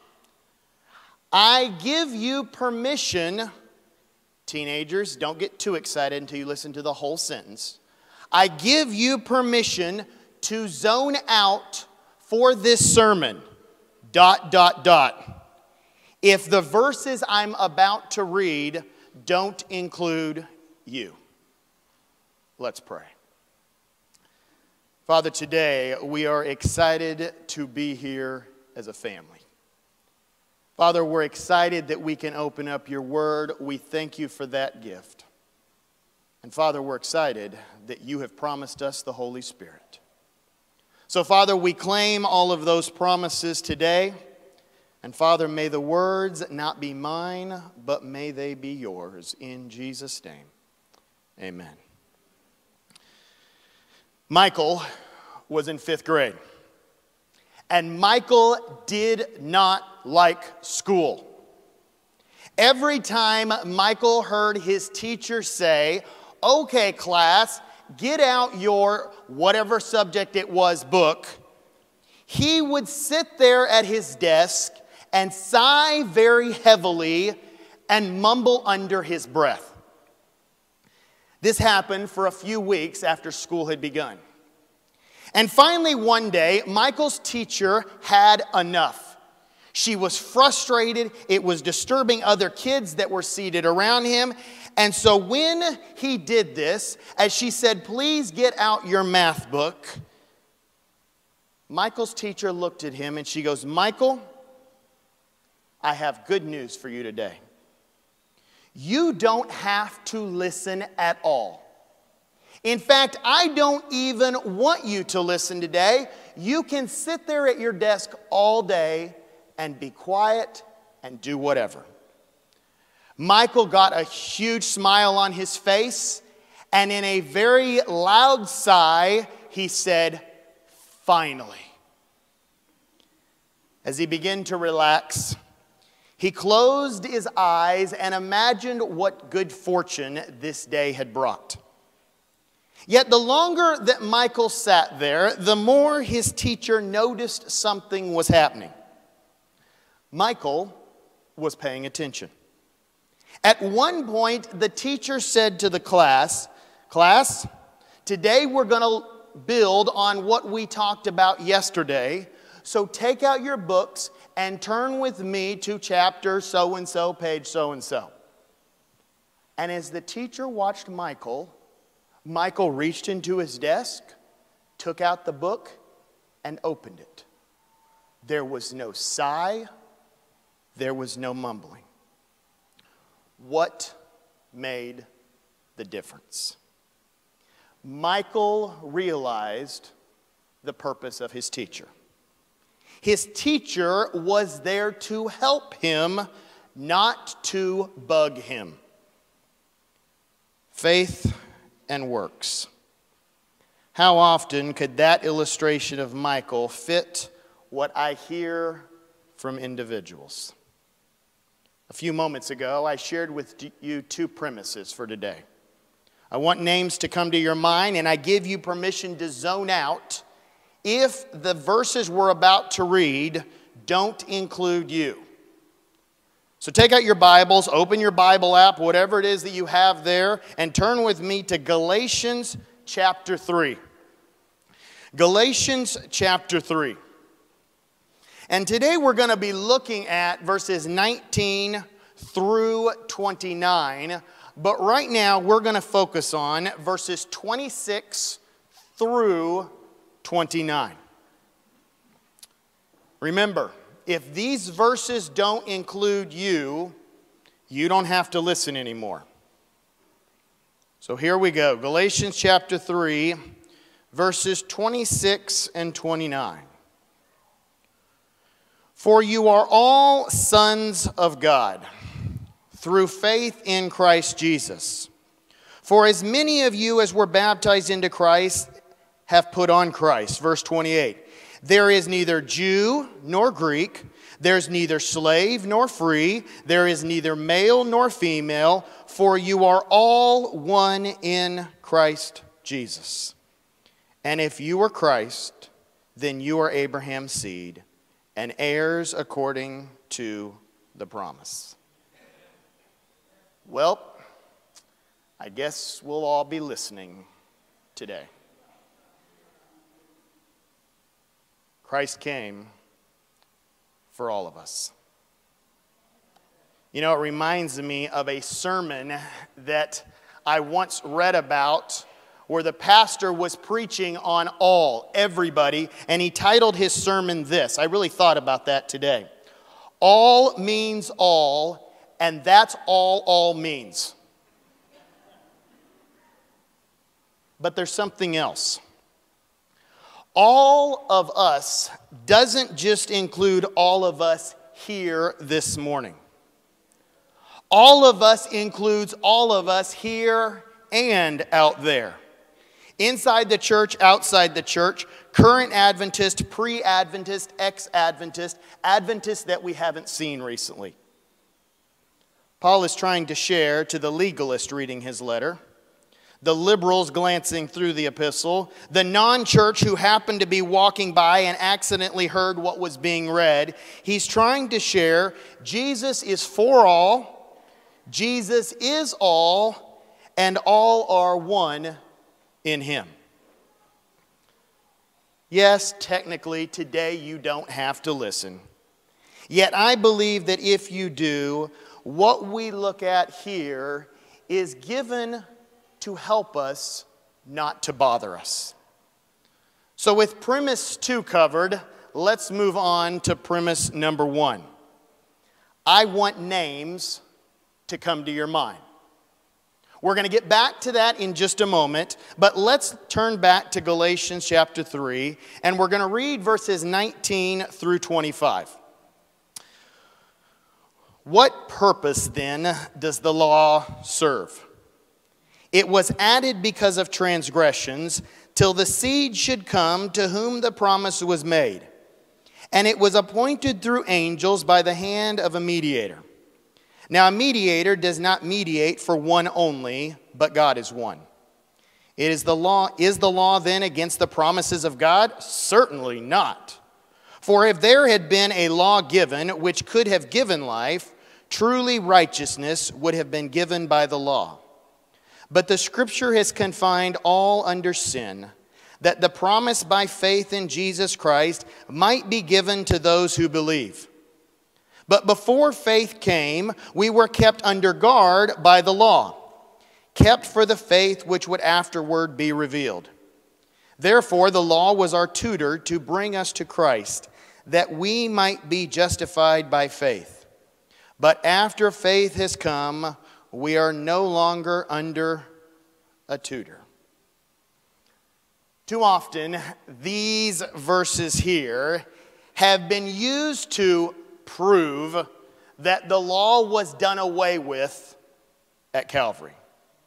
I give you permission. Teenagers, don't get too excited until you listen to the whole sentence. I give you permission to zone out for this sermon, dot, dot, dot, if the verses I'm about to read don't include you. Let's pray. Father, today we are excited to be here as a family. Father, we're excited that we can open up your word. We thank you for that gift. And Father, we're excited that you have promised us the Holy Spirit. So Father, we claim all of those promises today. And Father, may the words not be mine, but may they be yours. In Jesus' name, amen. Michael was in fifth grade. And Michael did not like school. Every time Michael heard his teacher say, okay, class, get out your whatever subject it was book, he would sit there at his desk and sigh very heavily and mumble under his breath. This happened for a few weeks after school had begun. And finally, one day, Michael's teacher had enough. She was frustrated. It was disturbing other kids that were seated around him. And so when he did this, as she said, "Please get out your math book," Michael's teacher looked at him and she goes, "Michael, I have good news for you today. You don't have to listen at all. In fact, I don't even want you to listen today. You can sit there at your desk all day and be quiet and do whatever." Michael got a huge smile on his face, and in a very loud sigh, he said, "Finally." As he began to relax, he closed his eyes and imagined what good fortune this day had brought. Yet the longer that Michael sat there, the more his teacher noticed something was happening. Michael was paying attention. At one point, the teacher said to the class, "Class, today we're going to build on what we talked about yesterday. So take out your books and turn with me to chapter so-and-so, page so-and-so." And as the teacher watched Michael, Michael reached into his desk, took out the book, and opened it. There was no sigh. There was no mumbling. What made the difference? Michael realized the purpose of his teacher. His teacher was there to help him, not to bug him. Faith and works. How often could that illustration of Michael fit what I hear from individuals? A few moments ago, I shared with you two premises for today. I want names to come to your mind, and I give you permission to zone out if the verses we're about to read don't include you. So take out your Bibles, open your Bible app, whatever it is that you have there, and turn with me to Galatians chapter three. Galatians chapter three. And today we're going to be looking at verses nineteen through twenty-nine. But right now we're going to focus on verses twenty-six through twenty-nine. Remember, if these verses don't include you, you don't have to listen anymore. So here we go. Galatians chapter three, verses twenty-six and twenty-nine. "For you are all sons of God, through faith in Christ Jesus. For as many of you as were baptized into Christ have put on Christ." Verse twenty-eight. "There is neither Jew nor Greek, there is neither slave nor free, there is neither male nor female, for you are all one in Christ Jesus. And if you are Christ, then you are Abraham's seed, and heirs according to the promise." Well, I guess we'll all be listening today. Christ came for all of us. You know, it reminds me of a sermon that I once read about where the pastor was preaching on all, everybody, and he titled his sermon this. I really thought about that today. All means all, and that's all all means. But there's something else. All of us doesn't just include all of us here this morning. All of us includes all of us here and out there. Inside the church, outside the church, current Adventist, pre-Adventist, ex-Adventist, Adventist that we haven't seen recently. Paul is trying to share to the legalist reading his letter, the liberals glancing through the epistle, the non-church who happened to be walking by and accidentally heard what was being read. He's trying to share Jesus is for all, Jesus is all, and all are one in him. Yes, technically, today you don't have to listen. Yet I believe that if you do, what we look at here is given to help us, not to bother us. So with premise two covered, let's move on to premise number one. I want names to come to your mind. We're going to get back to that in just a moment, but let's turn back to Galatians chapter three, and we're going to read verses nineteen through twenty-five. What purpose then does the law serve? It was added because of transgressions, till the seed should come to whom the promise was made. And it was appointed through angels by the hand of a mediator. Now a mediator does not mediate for one only, but God is one. It is the law, is the law then against the promises of God? Certainly not. For if there had been a law given which could have given life, truly righteousness would have been given by the law. But the Scripture has confined all under sin, that the promise by faith in Jesus Christ might be given to those who believe. But before faith came, we were kept under guard by the law, kept for the faith which would afterward be revealed. Therefore, the law was our tutor to bring us to Christ, that we might be justified by faith. But after faith has come, we are no longer under a tutor. Too often, these verses here have been used to prove that the law was done away with at Calvary.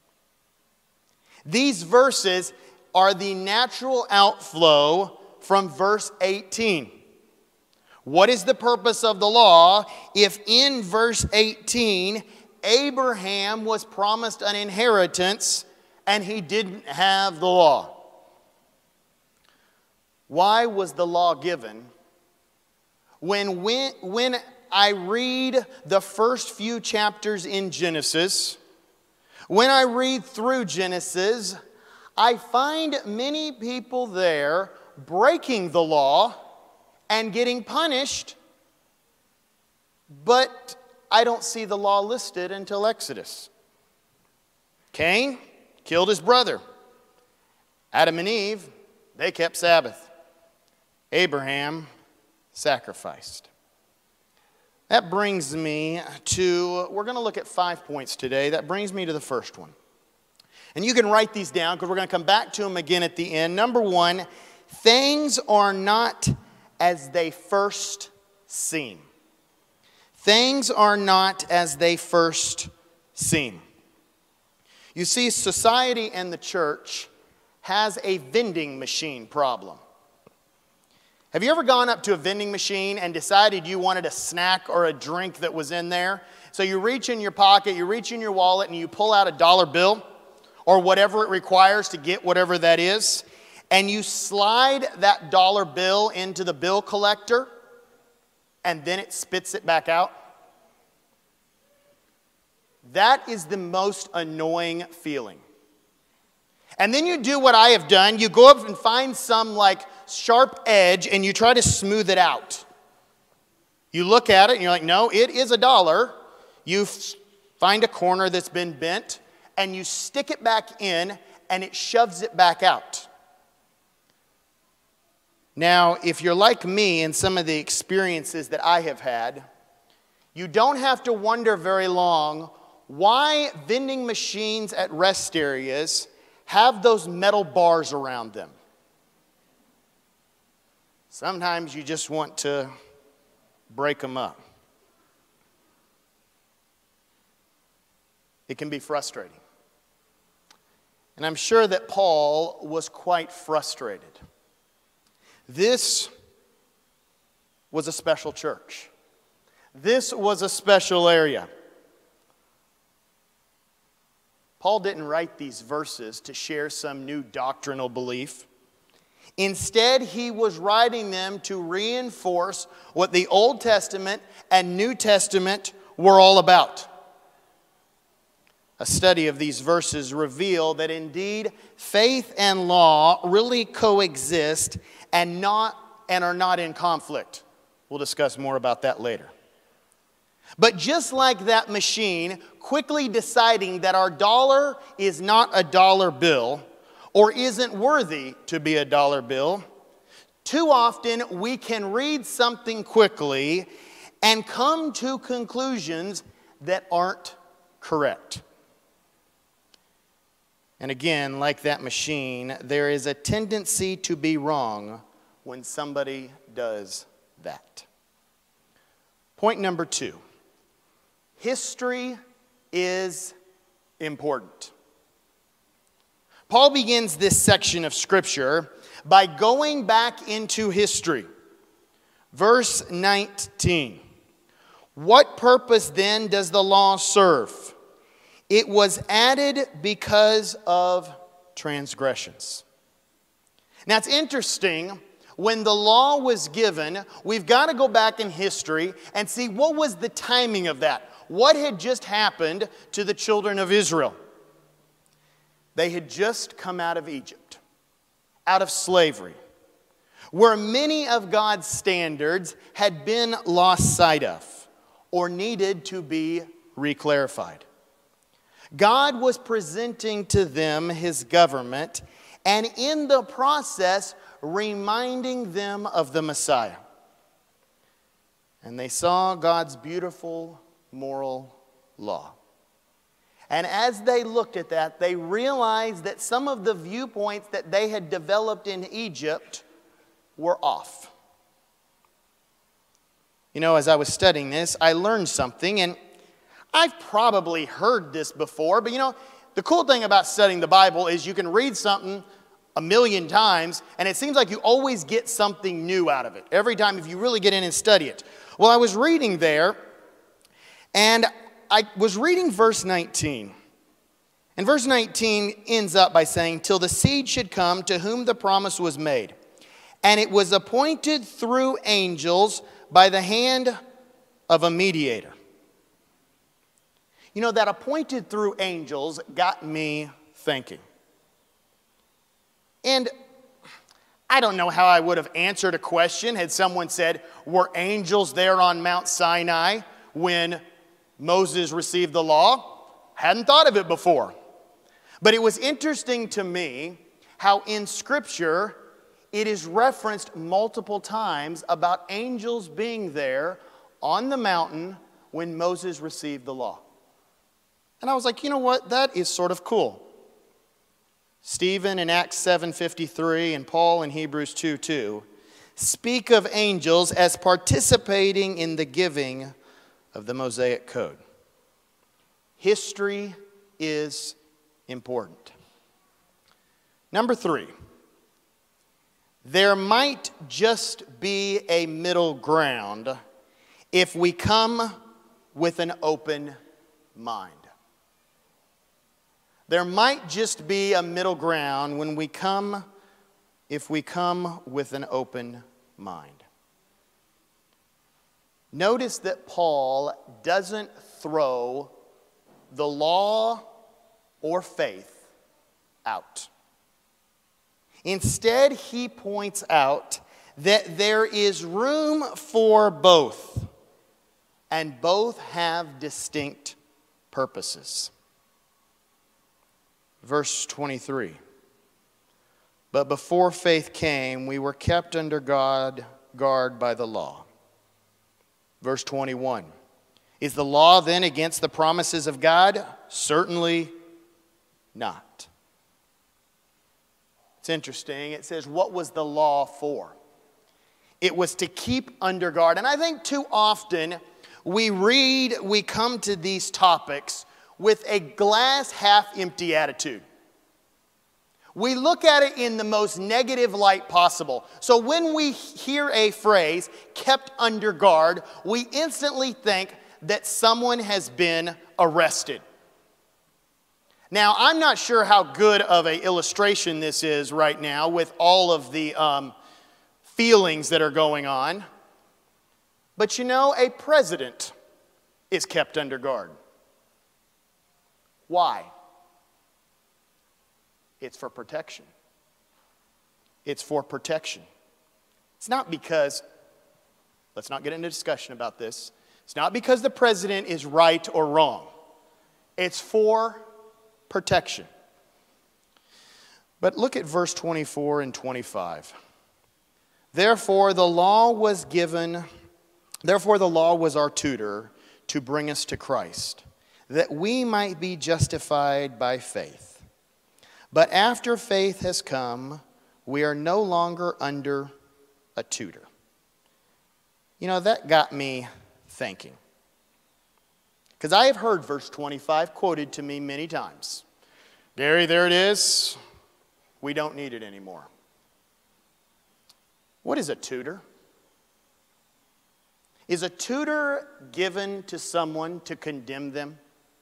These verses are the natural outflow from verse eighteen. What is the purpose of the law if in verse eighteen Abraham was promised an inheritance and he didn't have the law? Why was the law given? When, when, when I read the first few chapters in Genesis, when I read through Genesis, I find many people there breaking the law and getting punished, but I don't see the law listed until Exodus. Cain killed his brother. Adam and Eve, they kept Sabbath. Abraham sacrificed. That brings me to, we're going to look at five points today. That brings me to the first one. And you can write these down because we're going to come back to them again at the end. Number one, things are not as they first seem. Things are not as they first seem. You see, society and the church has a vending machine problem. Have you ever gone up to a vending machine and decided you wanted a snack or a drink that was in there? So you reach in your pocket, you reach in your wallet, and you pull out a dollar bill or whatever it requires to get whatever that is, and you slide that dollar bill into the bill collector, and then it spits it back out. That is the most annoying feeling. And then you do what I have done. You go up and find some like sharp edge and you try to smooth it out. You look at it and you're like, no, it is a dollar. You f- find a corner that's been bent and you stick it back in and it shoves it back out. Now, if you're like me and some of the experiences that I have had, you don't have to wonder very long why vending machines at rest areas have those metal bars around them. Sometimes you just want to break them up. It can be frustrating. And I'm sure that Paul was quite frustrated. This was a special church. This was a special area. Paul didn't write these verses to share some new doctrinal belief. Instead, he was writing them to reinforce what the Old Testament and New Testament were all about. a study of these verses reveal that indeed faith and law really coexist and not and are not in conflict. We'll discuss more about that later. But just like that machine quickly deciding that our dollar is not a dollar bill or isn't worthy to be a dollar bill, too often we can read something quickly and come to conclusions that aren't correct. And again, like that machine, there is a tendency to be wrong when somebody does that. Point number two. History is important. Paul begins this section of Scripture by going back into history. Verse nineteen. What purpose then does the law serve? It was added because of transgressions. Now it's interesting, when the law was given, we've got to go back in history and see what was the timing of that. What had just happened to the children of Israel? They had just come out of Egypt, out of slavery, where many of God's standards had been lost sight of or needed to be reclarified. God was presenting to them his government, and in the process, reminding them of the Messiah. And they saw God's beautiful moral law. And as they looked at that, they realized that some of the viewpoints that they had developed in Egypt were off. You know, as I was studying this, I learned something, and I've probably heard this before, but you know, the cool thing about studying the Bible is you can read something a million times, and it seems like you always get something new out of it every time if you really get in and study it. Well, I was reading there, and I was reading verse nineteen. And verse nineteen ends up by saying, "Till the seed should come to whom the promise was made. And it was appointed through angels by the hand of a mediator." You know, that appointed through angels got me thinking. And I don't know how I would have answered a question had someone said, were angels there on Mount Sinai when Moses received the law? Hadn't thought of it before. But it was interesting to me how in Scripture it is referenced multiple times about angels being there on the mountain when Moses received the law. And I was like, you know what? That is sort of cool. Stephen in Acts seven fifty-three and Paul in Hebrews two two speak of angels as participating in the giving of the Mosaic Code. History is important. Number three, there might just be a middle ground if we come with an open mind. There might just be a middle ground when we come, if we come with an open mind. Notice that Paul doesn't throw the law or faith out. Instead, he points out that there is room for both, and both have distinct purposes. Verse twenty-three. But before faith came, we were kept under God, guard by the law. Verse twenty-one. Is the law then against the promises of God? Certainly not. It's interesting. It says, what was the law for? It was to keep under guard. And I think too often we read, we come to these topics with a glass half empty attitude. We look at it in the most negative light possible. So when we hear a phrase, kept under guard, we instantly think that someone has been arrested. Now, I'm not sure how good of an illustration this is right now with all of the um, feelings that are going on. But you know, a president is kept under guard. Why? It's for protection. It's for protection. It's not because, let's not get into discussion about this. It's not because the president is right or wrong. It's for protection. But look at verse twenty-four and twenty-five. Therefore the law was given, therefore the law was our tutor to bring us to Christ, that we might be justified by faith. But after faith has come, we are no longer under a tutor. You know, that got me thinking. Because I have heard verse twenty-five quoted to me many times. Gary, there it is. We don't need it anymore. What is a tutor? Is a tutor given to someone to condemn them?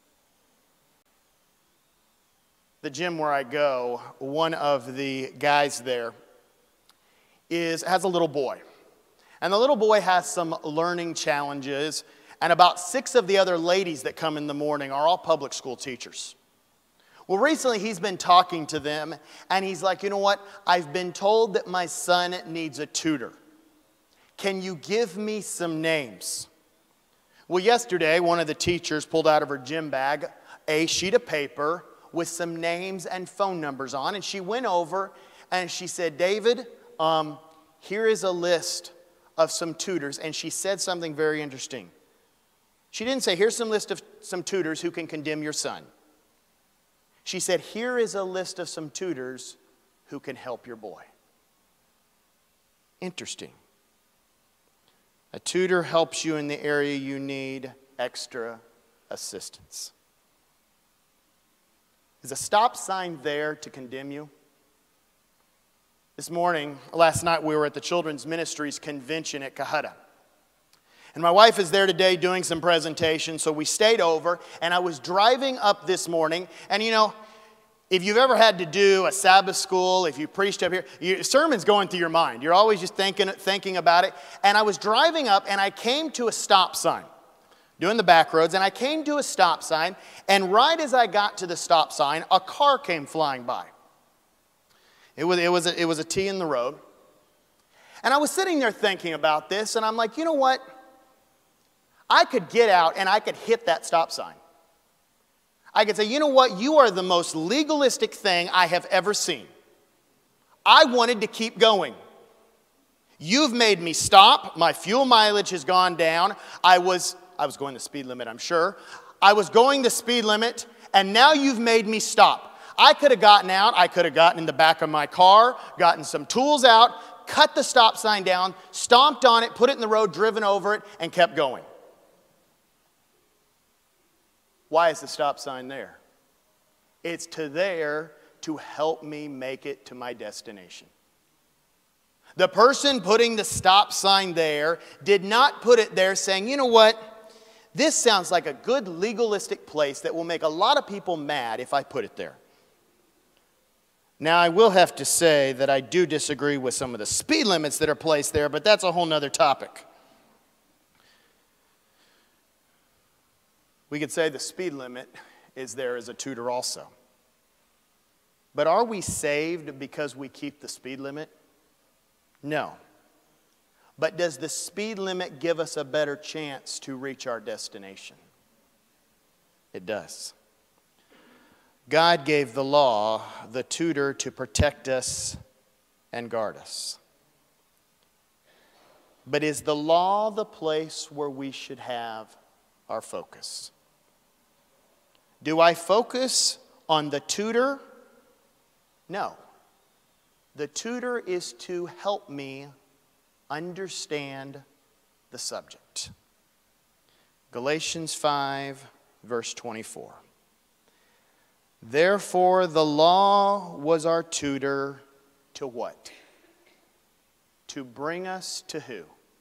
The gym where I go, one of the guys there is has a little boy. And the little boy has some learning challenges, and about six of the other ladies that come in the morning are all public school teachers. Well, recently he's been talking to them, and he's like, you know what? I've been told that my son needs a tutor. Can you give me some names? Well, yesterday, one of the teachers pulled out of her gym bag a sheet of paper with some names and phone numbers on, and she went over and she said, David, um, here is a list of some tutors, and she said something very interesting. She didn't say, here's some list of some tutors who can condemn your son. She said, here is a list of some tutors who can help your boy. Interesting. A tutor helps you in the area you need extra assistance. Is a stop sign there to condemn you? This morning, last night, we were at the Children's Ministries Convention at Cohutta. And my wife is there today doing some presentations, so we stayed over, and I was driving up this morning, and you know, if you've ever had to do a Sabbath school, if you preached up here, your sermon's going through your mind. You're always just thinking, thinking about it. And I was driving up, and I came to a stop sign, doing the back roads, and I came to a stop sign, and right as I got to the stop sign, a car came flying by. It was, it was, a, it was a T in the road. And I was sitting there thinking about this, and I'm like, you know what? I could get out, and I could hit that stop sign. I could say, you know what? You are the most legalistic thing I have ever seen. I wanted to keep going. You've made me stop. My fuel mileage has gone down. I was, I was going the speed limit, I'm sure. I was going the speed limit, and now you've made me stop. I could have gotten out. I could have gotten in the back of my car, gotten some tools out, cut the stop sign down, stomped on it, put it in the road, driven over it, and kept going. Why is the stop sign there? It's to there to help me make it to my destination. The person putting the stop sign there did not put it there saying, you know what? This sounds like a good legalistic place that will make a lot of people mad if I put it there. Now, I will have to say that I do disagree with some of the speed limits that are placed there, but that's a whole nother topic. We could say the speed limit is there as a tutor also. But are we saved because we keep the speed limit? No. But does the speed limit give us a better chance to reach our destination? It does. God gave the law, the tutor, to protect us and guard us. But is the law the place where we should have our focus? Do I focus on the tutor? No. The tutor is to help me understand the subject. Galatians five, verse twenty-four. Therefore, the law was our tutor to what? To bring us to who?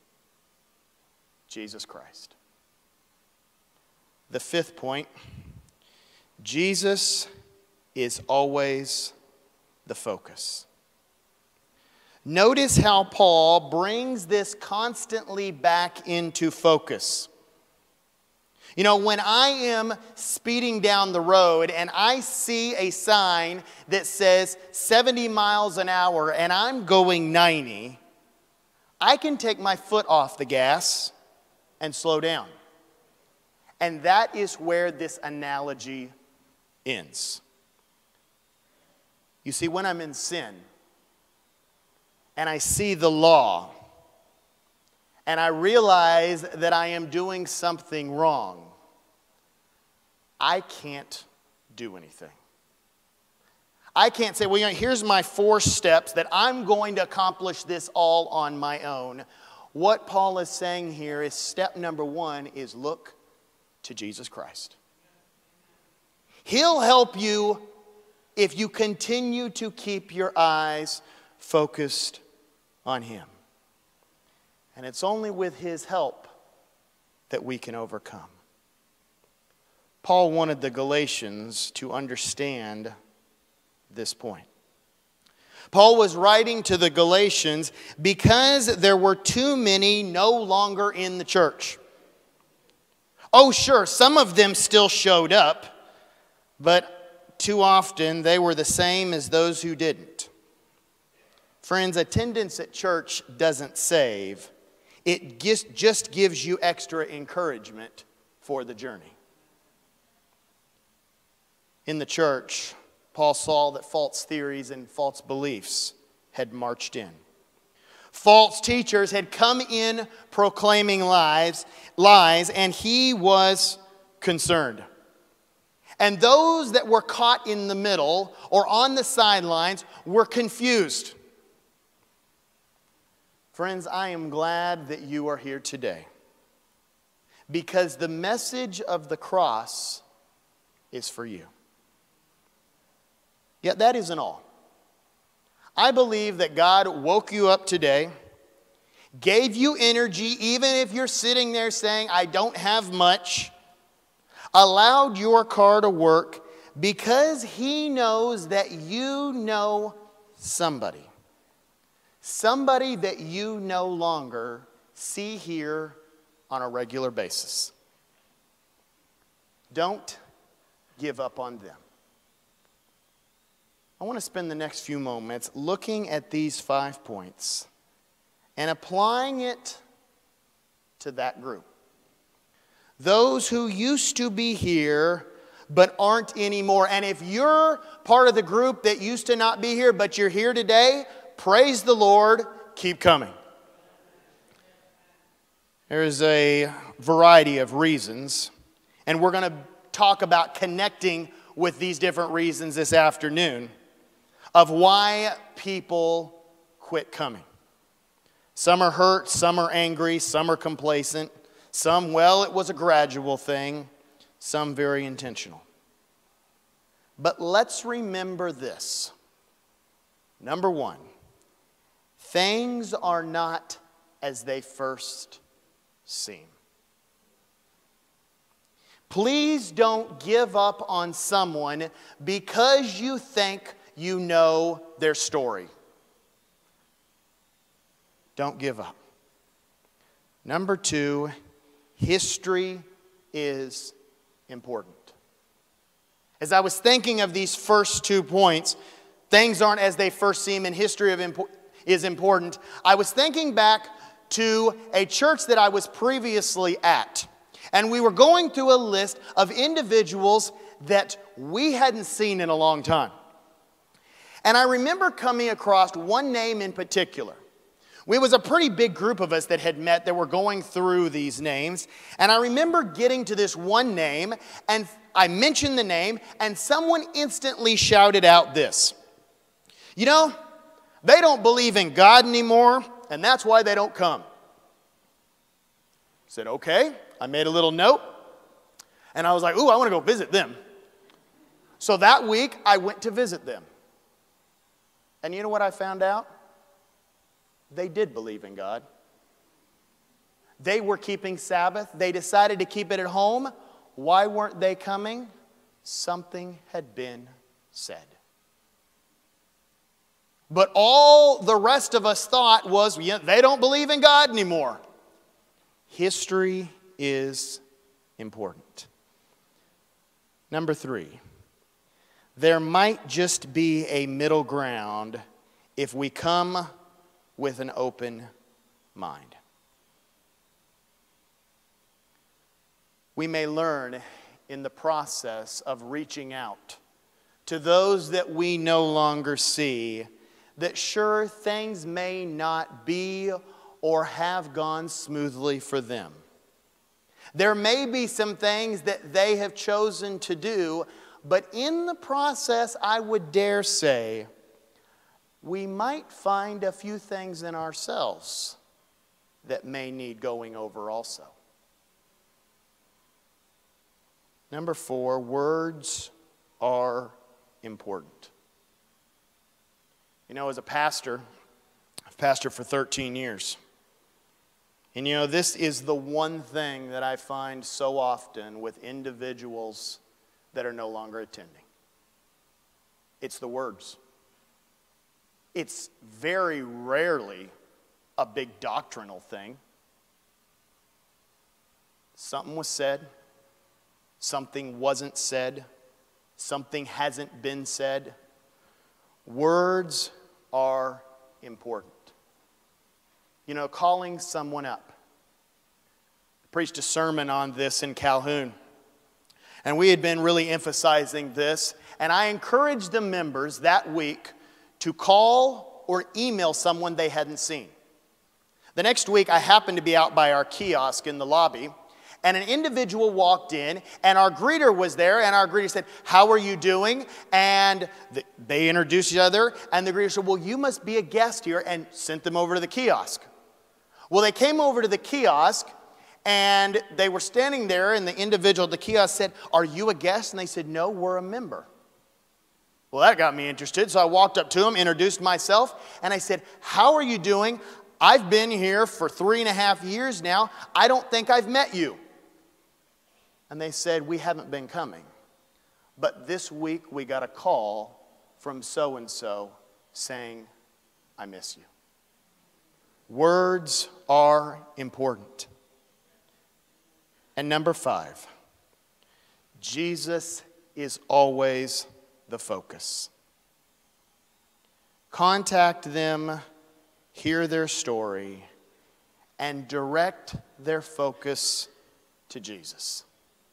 Jesus Christ. The fifth point, Jesus is always the focus. Notice how Paul brings this constantly back into focus. You know, when I am speeding down the road and I see a sign that says seventy miles an hour and I'm going ninety, I can take my foot off the gas and slow down. And that is where this analogy ends. You see, when I'm in sin and I see the law and I realize that I am doing something wrong, I can't do anything. I can't say, well, you know, here's my four steps that I'm going to accomplish this all on my own. What Paul is saying here is step number one is look to Jesus Christ. He'll help you if you continue to keep your eyes focused on Him. And it's only with His help that we can overcome. Paul wanted the Galatians to understand this point. Paul was writing to the Galatians because there were too many no longer in the church. Oh, sure, some of them still showed up, but too often they were the same as those who didn't. Friends, attendance at church doesn't save. It just gives you extra encouragement for the journey. In the church, Paul saw that false theories and false beliefs had marched in. False teachers had come in proclaiming lies, lies, and he was concerned. And those that were caught in the middle or on the sidelines were confused. Friends, I am glad that you are here today, because the message of the cross is for you. Yet that isn't all. I believe that God woke you up today, gave you energy, even if you're sitting there saying, I don't have much, allowed your car to work because He knows that you know somebody. Somebody that you no longer see here on a regular basis. Don't give up on them. I want to spend the next few moments looking at these five points and applying it to that group. Those who used to be here but aren't anymore. And if you're part of the group that used to not be here but you're here today, praise the Lord, keep coming. There's a variety of reasons, and we're going to talk about connecting with these different reasons this afternoon of why people quit coming. Some are hurt, some are angry, some are complacent, some, well, it was a gradual thing, some very intentional. But let's remember this. Number one, things are not as they first seem. Please don't give up on someone because you think you know their story. Don't give up. Number two, history is important. As I was thinking of these first two points, things aren't as they first seem and history of impo- is important. I was thinking back to a church that I was previously at. And we were going through a list of individuals that we hadn't seen in a long time. And I remember coming across one name in particular. It was a pretty big group of us that had met that were going through these names. And I remember getting to this one name, and I mentioned the name, and someone instantly shouted out this. You know, they don't believe in God anymore, and that's why they don't come. I said, okay. I made a little note, and I was like, ooh, I want to go visit them. So that week, I went to visit them. And you know what I found out? They did believe in God. They were keeping Sabbath. They decided to keep it at home. Why weren't they coming? Something had been said. But all the rest of us thought was, yeah, they don't believe in God anymore. History is important. Number three, there might just be a middle ground if we come with an open mind. We may learn in the process of reaching out to those that we no longer see that sure, things may not be or have gone smoothly for them. There may be some things that they have chosen to do, but in the process, I would dare say, we might find a few things in ourselves that may need going over also. Number four, words are important. You know, as a pastor, I've pastored for thirteen years. And you know, this is the one thing that I find so often with individuals that are no longer attending. It's the words. It's very rarely a big doctrinal thing. Something was said, something wasn't said, something hasn't been said. Words are important. You know, calling someone up. I preached a sermon on this in Calhoun. And we had been really emphasizing this. And I encouraged the members that week to call or email someone they hadn't seen. The next week, I happened to be out by our kiosk in the lobby. And an individual walked in, and our greeter was there, and our greeter said, "How are you doing?" And the, they introduced each other, and the greeter said, "Well, you must be a guest here," and sent them over to the kiosk. Well, they came over to the kiosk, and they were standing there, and the individual at the kiosk said, "Are you a guest?" And they said, "No, we're a member." Well, that got me interested, so I walked up to them, introduced myself, and I said, "How are you doing? I've been here for three and a half years now. I don't think I've met you." And they said, "We haven't been coming. But this week we got a call from so-and-so saying, 'I miss you.'" Words are important. And number five, Jesus is always the focus. Contact them, hear their story, and direct their focus to Jesus.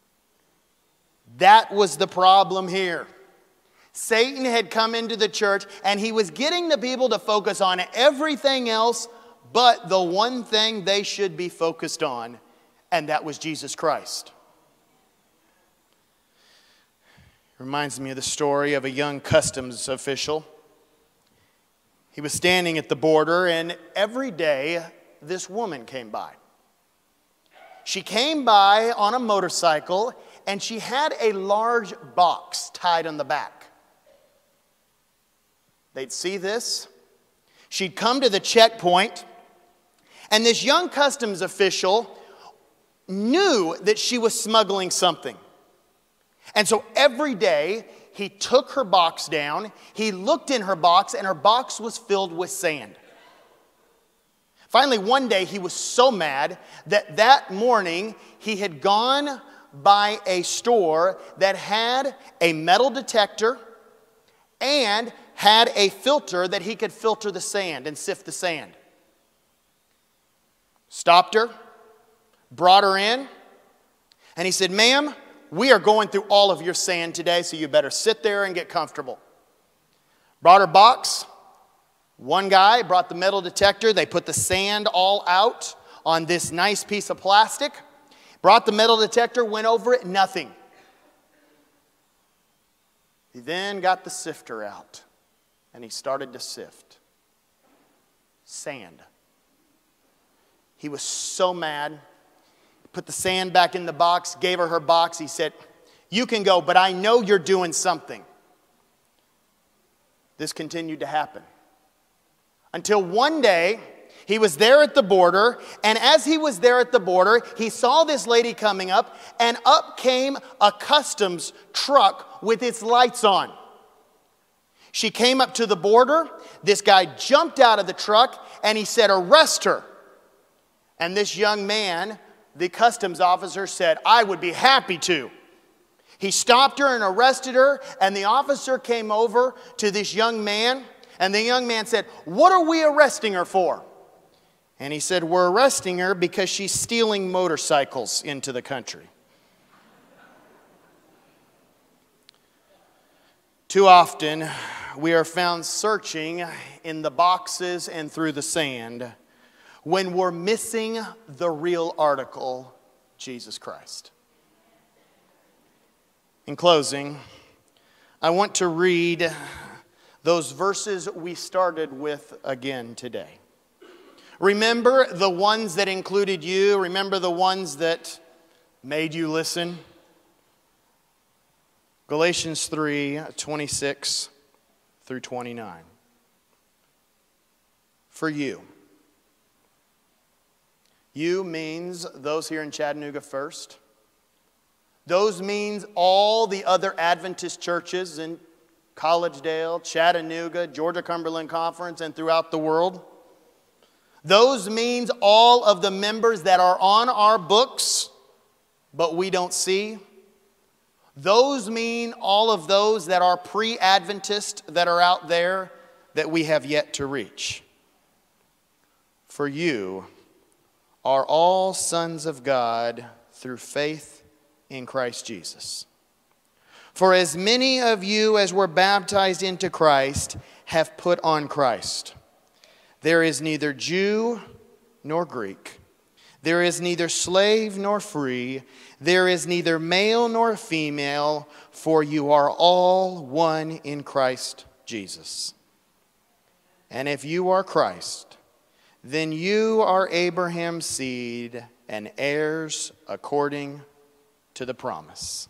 That was the problem here. Satan had come into the church and he was getting the people to focus on everything else but the one thing they should be focused on, and that was Jesus Christ. It reminds me of the story of a young customs official. He was standing at the border, and every day this woman came by. She came by on a motorcycle, and she had a large box tied on the back. They'd see this. She'd come to the checkpoint, and this young customs official knew that she was smuggling something. And so every day, he took her box down, he looked in her box, and her box was filled with sand. Finally, one day, he was so mad that that morning, he had gone by a store that had a metal detector and had a filter that he could filter the sand and sift the sand. Stopped her, brought her in, and he said, "Ma'am, we are going through all of your sand today, so you better sit there and get comfortable." Brought her box. One guy brought the metal detector. They put the sand all out on this nice piece of plastic. Brought the metal detector, went over it, nothing. He then got the sifter out, and he started to sift sand. He was so mad. Put the sand back in the box, gave her her box. He said, "You can go, but I know you're doing something." This continued to happen until one day he was there at the border, and as he was there at the border, he saw this lady coming up, and up came a customs truck with its lights on. She came up to the border. This guy jumped out of the truck, and he said, "Arrest her." And this young man The customs officer said, I would be happy to. He stopped her and arrested her, and the officer came over to this young man, and the young man said, what are we arresting her for? And he said, we're arresting her because she's stealing motorcycles into the country. Too often, we are found searching in the boxes and through the sand when we're missing the real article, Jesus Christ. In closing, I want to read those verses we started with again today. Remember the ones that included you. Remember the ones that made you listen. Galatians three, twenty-six through twenty-nine. For you. You means those here in Chattanooga First. Those means all the other Adventist churches in Collegedale, Chattanooga, Georgia Cumberland Conference, and throughout the world. Those means all of the members that are on our books, but we don't see. Those mean all of those that are pre-Adventist that are out there that we have yet to reach. For you are all sons of God through faith in Christ Jesus. For as many of you as were baptized into Christ have put on Christ. There is neither Jew nor Greek. There is neither slave nor free. There is neither male nor female, for you are all one in Christ Jesus. And if you are Christ, then you are Abraham's seed and heirs according to the promise.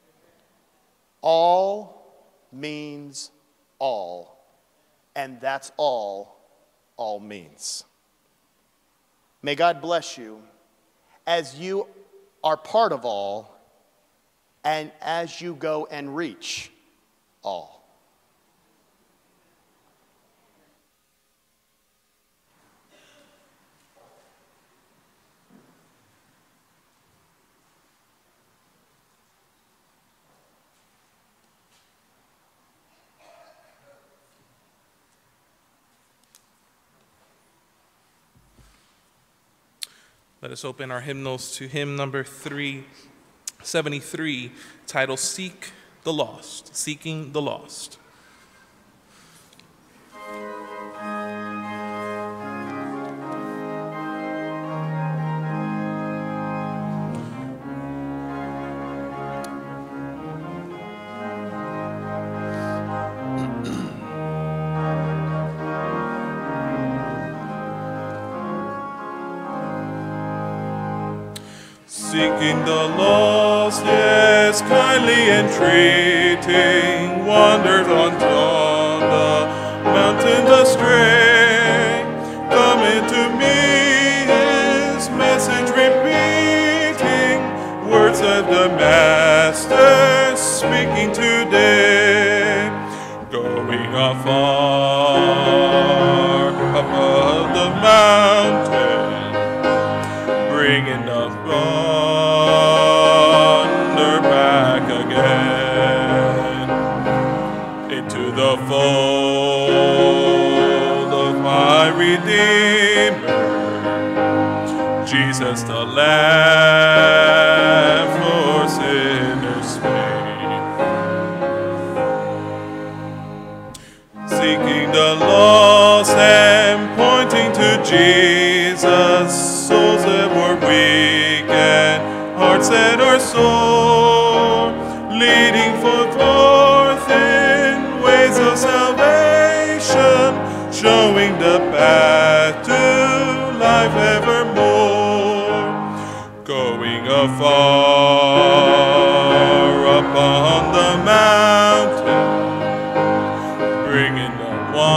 All means all, and that's all all means. May God bless you as you are part of all and as you go and reach all. Let us open our hymnals to hymn number three seventy-three, titled Seek the Lost, Seeking the Lost. Seeking the lost, yes, kindly entreating, wandered on the mountains astray. Come into me, his message repeating, words of the Master speaking today. Going afar above the mountain, bringing the thunder back again into the fold of my Redeemer, Jesus the Lamb for sinners slain. Seeking the lost and pointing to Jesus, souls that were weak and hearts that are sore, leading forth in ways of salvation, showing the path to life evermore. Going afar upon the mountain, bringing the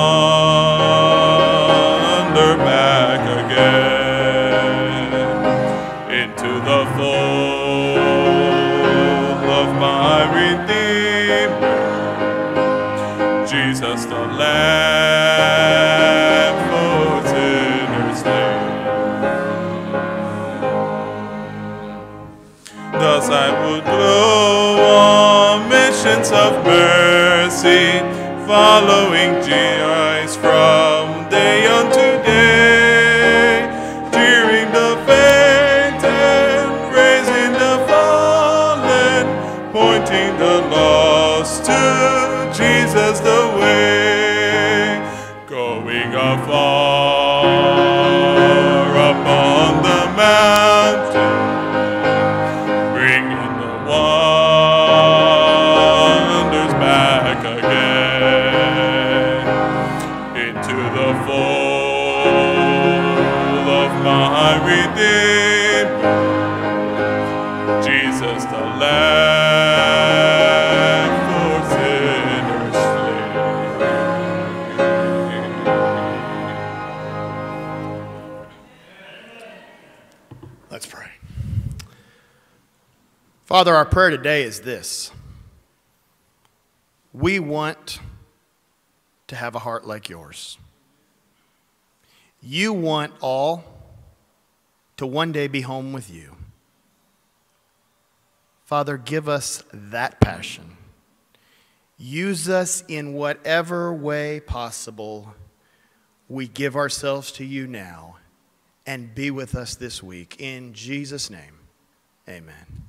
wonder back again into the fold of my Redeemer, Jesus the Lamb for sinners slain. sense of mercy, following Jesus from day unto day, cheering the faint and raising the fallen, pointing the lost to Jesus the way, going afar upon the mountain, bringing the wonders back again into the fold of my Redeemer, Jesus the Lamb for sinners slain. Let's pray. Father, our prayer today is this. We want to have a heart like yours. You want all to one day be home with you. Father, give us that passion. Use us in whatever way possible. We give ourselves to you now, and be with us this week. In Jesus' name, amen.